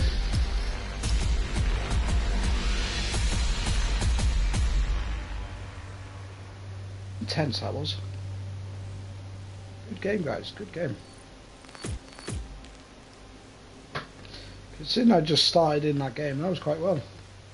Intense that was. Good game, guys, good game. Considering I just started in that game, that was quite well.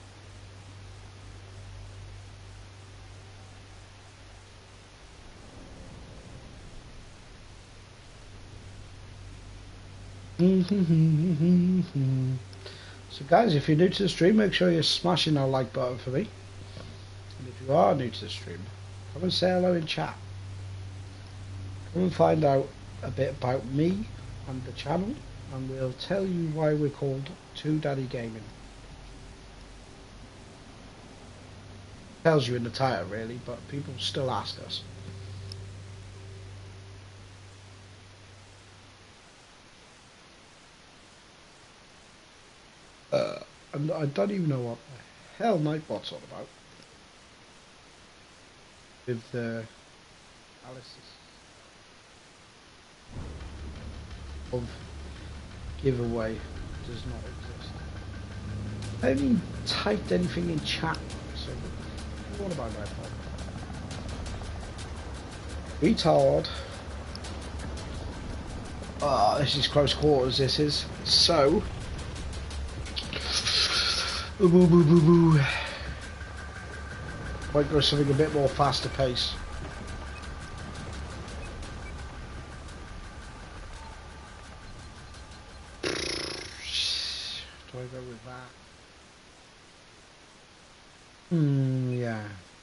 So guys, if you're new to the stream, make sure you're smashing that like button for me. And if you are new to the stream, come and say hello in chat. Come and find out a bit about me and the channel, and we'll tell you why we're called Two Daddy Gaming. Tells you in the title really, but people still ask us. Uh, and I don't even know what the hell Nightbot's all about. With the analysis of giveaway does not exist. I haven't even typed anything in chat, so what about Nightbot? Retard. Oh, this is close quarters, this is. So... Boo boo boo boo boo. Might go something a bit more faster pace. Do I go with that? Hmm, yeah.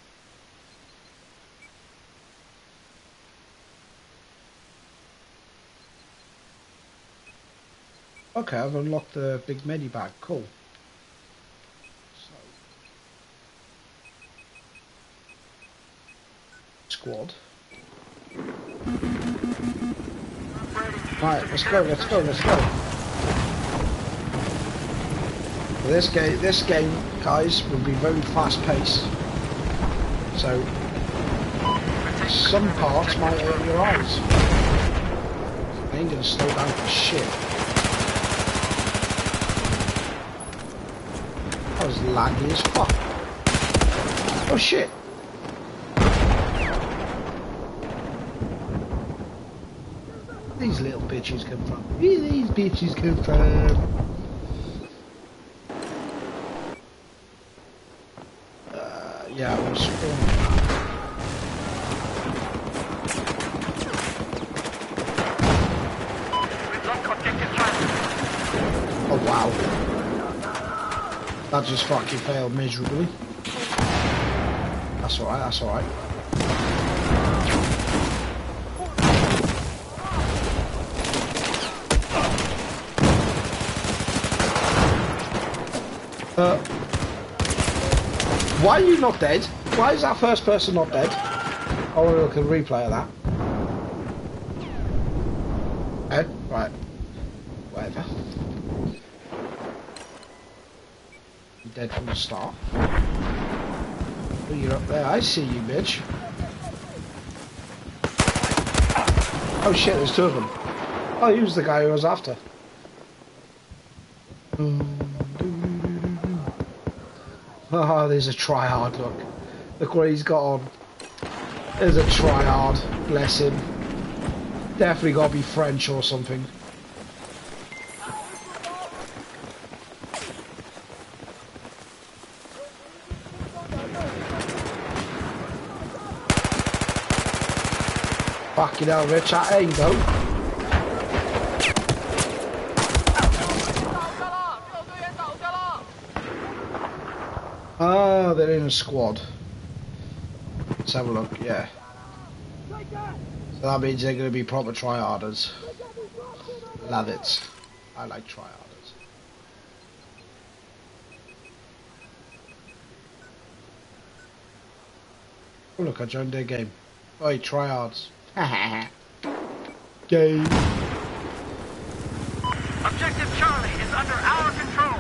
Okay, I've unlocked the big medibag. Cool. So, squad. Right, let's go, let's go, let's go. This game, this game, guys, will be very fast-paced. So, some parts might hurt your eyes. I ain't gonna slow down for shit. That was laggy as fuck. Oh shit. These little bitches come from? Where these bitches come from? Uh, yeah, we'll spawn. Oh wow. That just fucking failed miserably. That's alright, that's alright. Uh, why are you not dead? Why is that first person not dead? I want to look at a replay of that. Eh? Right. Whatever. You're dead from the start. Oh, you're up there. I see you, bitch. Oh shit, there's two of them. Oh, he was the guy who I was after. Oh, there's a tryhard, look. Look what he's got on. There's a tryhard, bless him. Definitely got to be French or something. Fucking hell, Rich, at aim though. Ah, they're in a squad. Let's have a look, yeah. So that means they're going to be proper tryharders. Love it. I like tryharders. Oh look, I joined their game. Oi, tryhards. Game. Objective Charlie is under our control.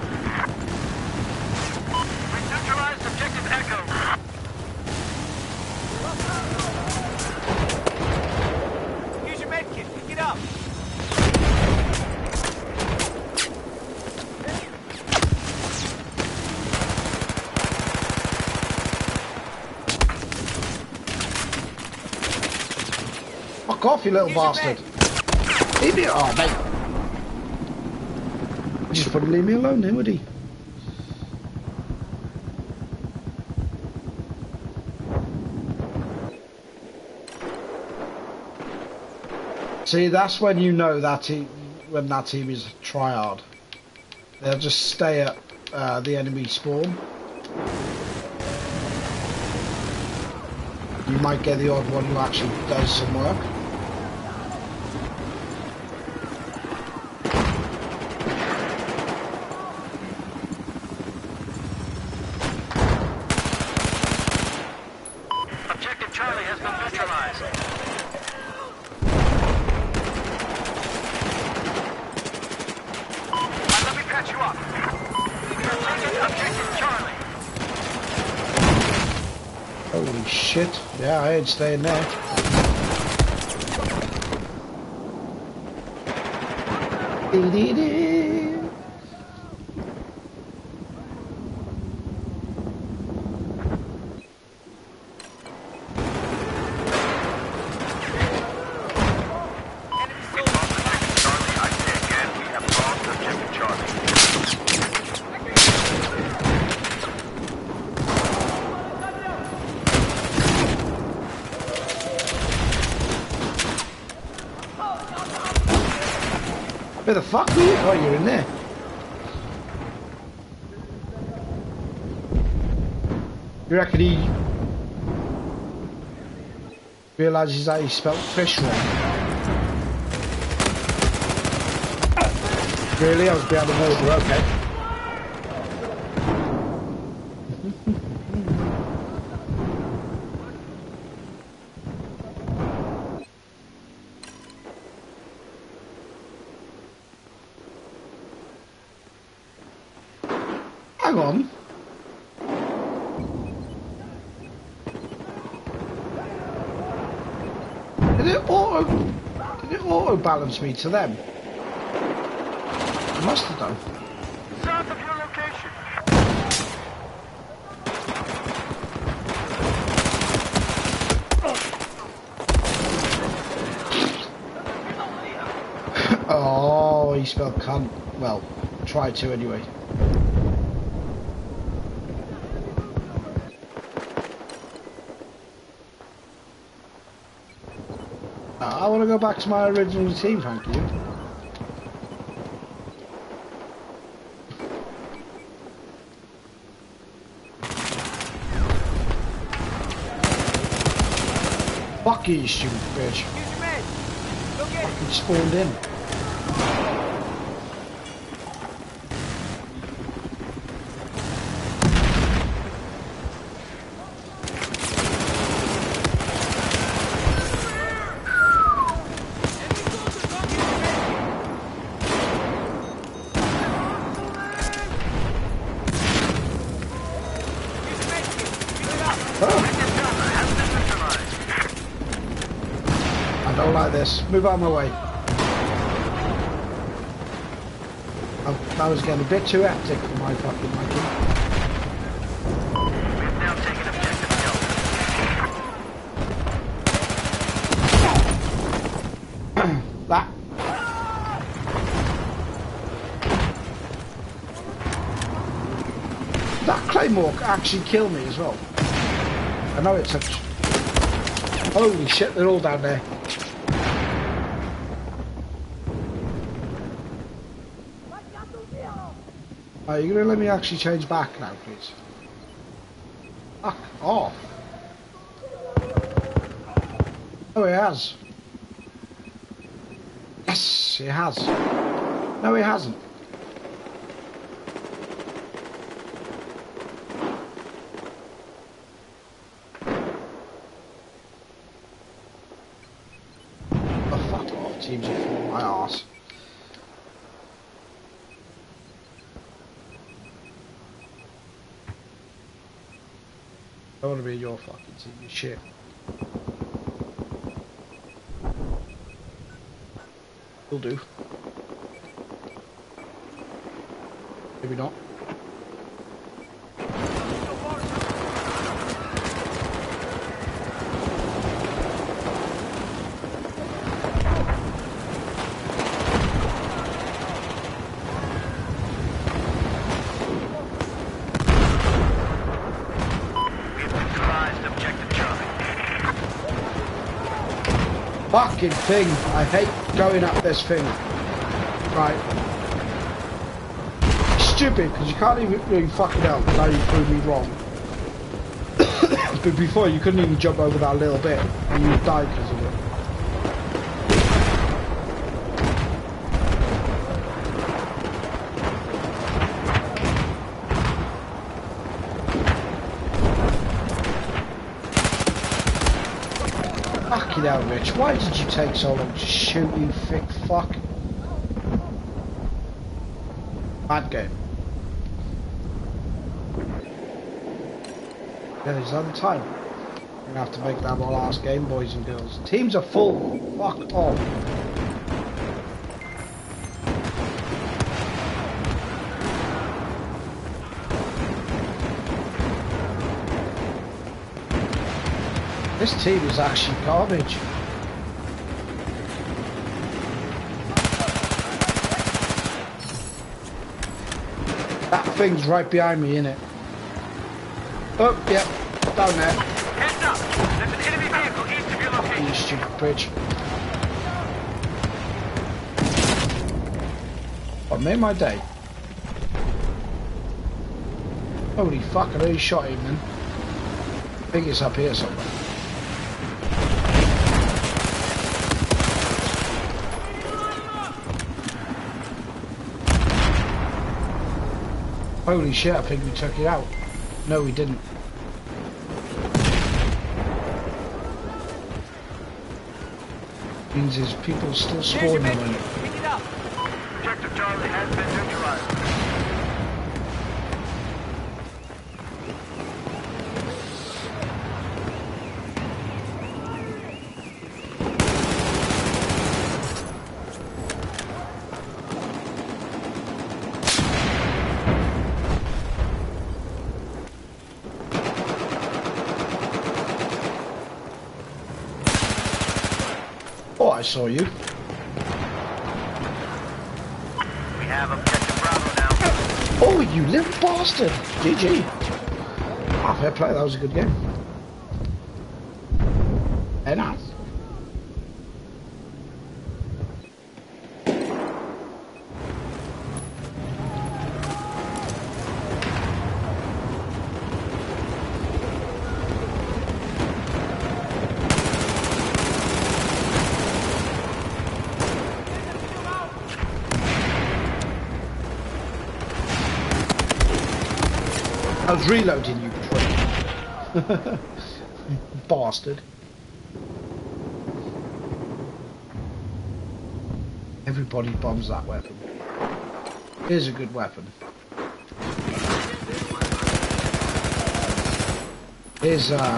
We neutralized Objective Echo. Here's your medkit. Pick it up. Fuck off, you little Here's your bastard. Leave me. Oh, mate. He just wouldn't leave me alone, then, would he? See, that's when you know that team, when that team is tryhard. They'll just stay at uh, the enemy spawn. You might get the odd one who actually does some work. Objective Charlie has been neutralized. Now let me patch you up. We are taking Objective Charlie. Holy shit. Yeah, I ain't staying there. Dee-dee-dee. Enemy soldier. Where the fuck are you? Oh, you're in there. You reckon he realises that he spelt fish wrong? Really? I was behind the water, okay. Hang on. Did it auto did it auto balance me to them? It must have done. South of your location. Oh, he spelled cunt. Well, try to anyway. I want to go back to my original team, thank you. Fuck you, stupid bitch. Fucking spawned in. Move out of my way. Oh, that was getting a bit too hectic for my fucking liking. We've now taken objective Delta. That. That claymore actually killed me as well. I know it touched. Holy shit, they're all down there. Are you going to let me actually change back now, please? Fuck off. Oh, it has. Yes, it has. No, it hasn't. Oh, fuck off. Teams are full of my arse. I don't want to be your fucking team, you shit. Will do. Maybe not. Fucking thing. I hate going up this thing. Right. Stupid, because you can't even really fucking help now you proved me wrong. But before you couldn't even jump over that little bit and you died because of it. Fucking hell, Rich, why did you take so long to shoot, you thick fuck? Bad game. Yeah, there's other time. We're gonna have to make that our last game, boys and girls. Teams are full. Fuck off. This team is actually garbage. That thing's right behind me, innit? Oh, yeah, down there. Heads up! There's an enemy vehicle east of your location. You stupid bitch. I made my day. Holy fuck, I really shot him then. I think it's up here somewhere. Holy shit, I think we took it out. No, we didn't. Means there's people still spawning in it. Pick it up. Objective Charlie has been neutralized. Oh, I saw you. We have objective Bravo now. Oh, you little bastard! G G. Ah, fair play, that was a good game. Hey now. I was reloading, you prick. Bastard. Everybody bombs that weapon. Here's a good weapon. Here's uh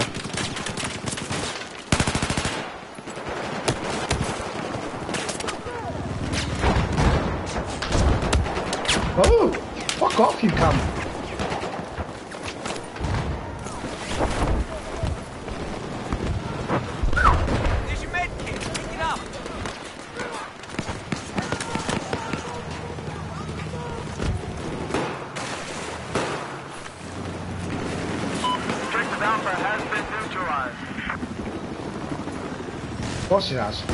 oh, fuck off, you cunt. There's your med kit. Pick it up. Objective Alpha has been neutralized. Of course it has.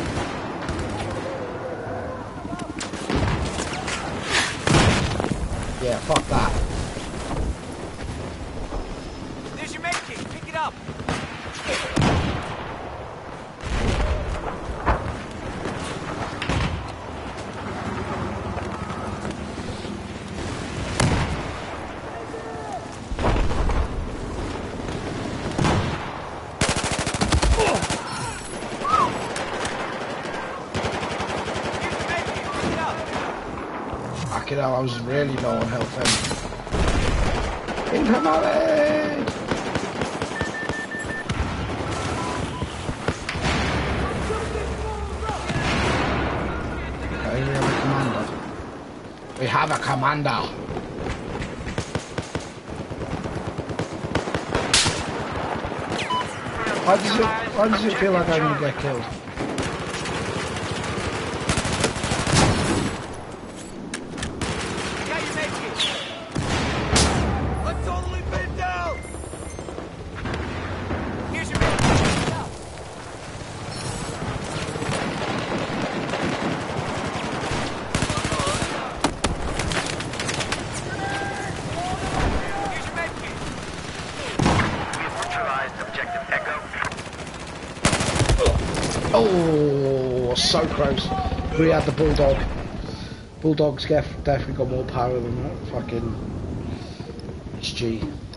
Yeah, fuck that. There's your med kit. Pick it up. Here's your med kit. Pick it up. Fucking hell, I was really low on health then. Incoming! Okay, we have a commander. We have a commander. Why does it, why does it feel like I'm gonna get killed? Got your med kit. Let's totally pin it down. Here's your med kit. Pick it up. Here's your med kit. We have neutralized objective Echo. Oh, so close. We had the bulldog. Bulldog's def definitely got more power than that fucking H G.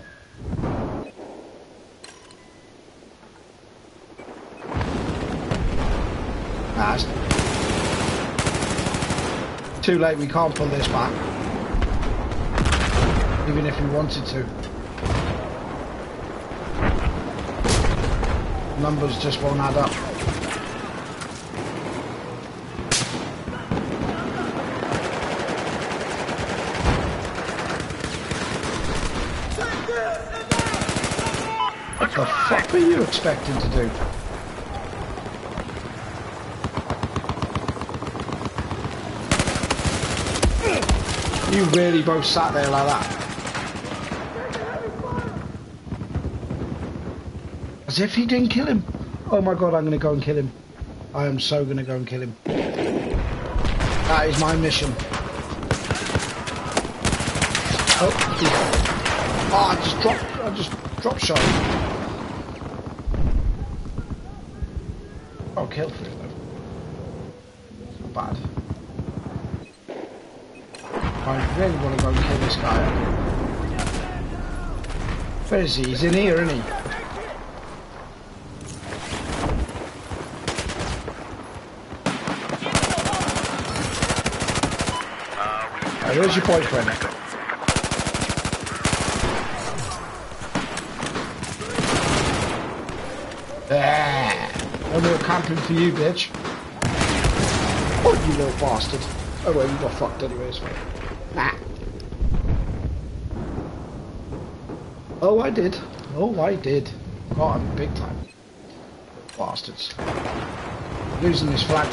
Nah, it's too late. We can't pull this back, even if we wanted to. Numbers just won't add up. What the fuck were you expecting to do? You really both sat there like that? As if he didn't kill him. Oh my god, I'm going to go and kill him. I am so going to go and kill him. That is my mission. Oh, oh I just dropped, I just dropped shot. Oh, kill for it though. Not bad. I really want to go and kill this guy. Where is he? He's in here, isn't he? Hey, where's your boyfriend? Ah, no more camping for you, bitch. Oh, you little bastard. Oh well, you got fucked anyways. Nah. Oh, I did. Oh, I did. Got him big time. Bastards. Losing this flag.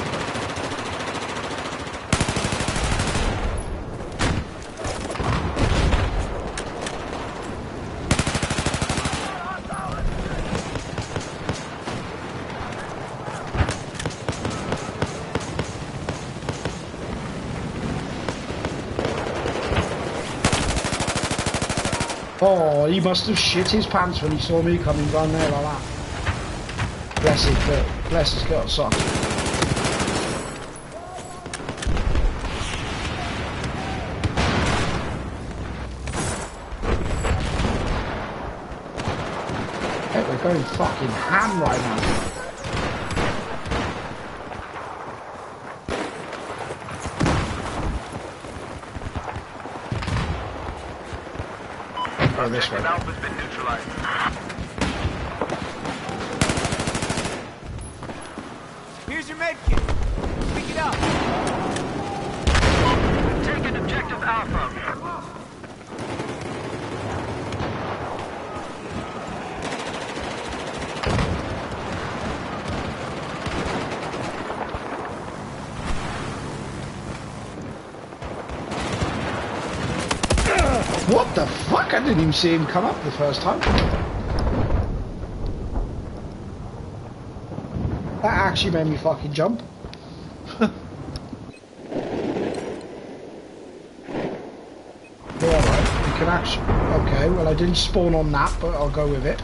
Oh, he must have shit his pants when he saw me coming down there like that. Bless his girl. Bless his girl socks. Hey, we're going fucking ham right now. Oh, this way. Alpha's been neutralized. Here's your med kit. Pick it up. Take an objective Alpha. What the fuck? I didn't even see him come up the first time. That actually made me fucking jump. Alright, you can actually... Okay, well I didn't spawn on that, but I'll go with it.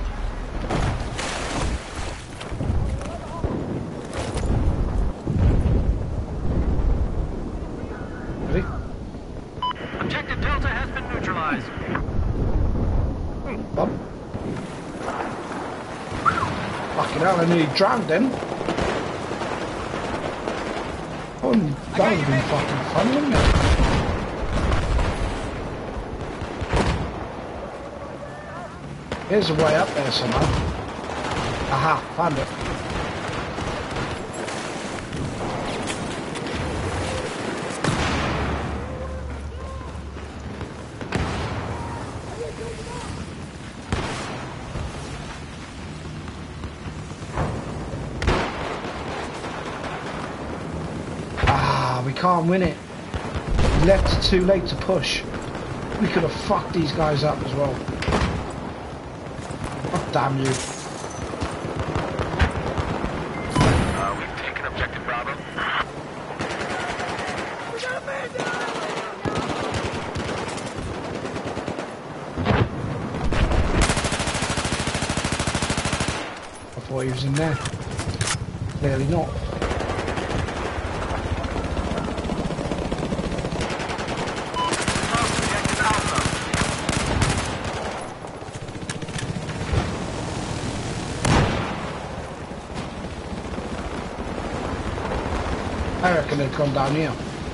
Ready? Objective Delta has been neutralized. Bum. Fucking hell, I nearly drowned then. Oh, that would have been fucking fun, wouldn't it? Here's a way up there somehow. Aha, found it. Ah, we can't win it. We left it too late to push. We could have fucked these guys up as well. Oh, damn you. Uh, we've taken objective Bravo. I thought he was in there. Clearly not. Objective Alpha. I reckon they'd come down here.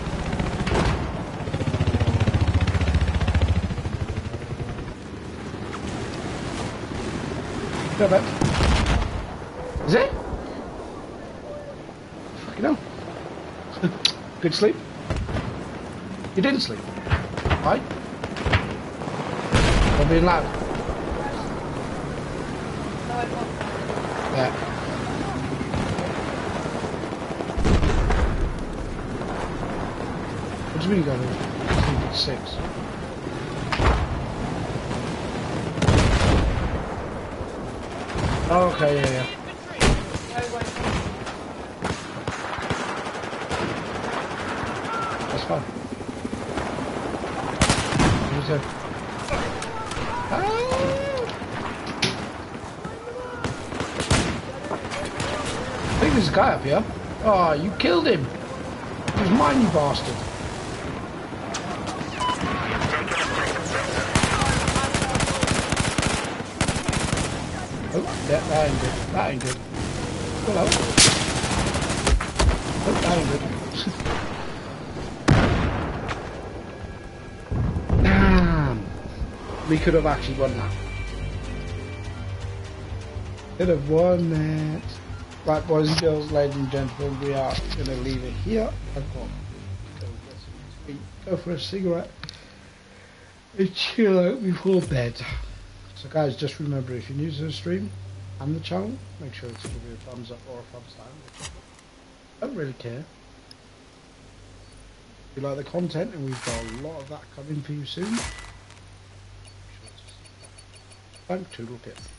Go back. Is it? Fucking hell. Good sleep? You didn't sleep? Right? I'm being loud. Yeah. What do you mean you got it? think it's six. Oh, okay, yeah, yeah. That's fine. Who's that? Ah! I think there's a guy up here. Oh, you killed him. He was mine, you bastard. Oh, that, that ain't good. That ain't good. Hello. Oh, that ain't good. Damn. We could have actually won that. Could have won that. Right, boys and girls, ladies and gentlemen, we are going to leave it here. I've got to go, get some sweet, go for a cigarette and chill out before bed. So guys, just remember, if you're new to the stream and the channel, make sure to give me a thumbs up or a thumbs down. I don't really care. If you like the content, and we've got a lot of that coming for you soon, make sure to subscribe. Thank you, toodle tip.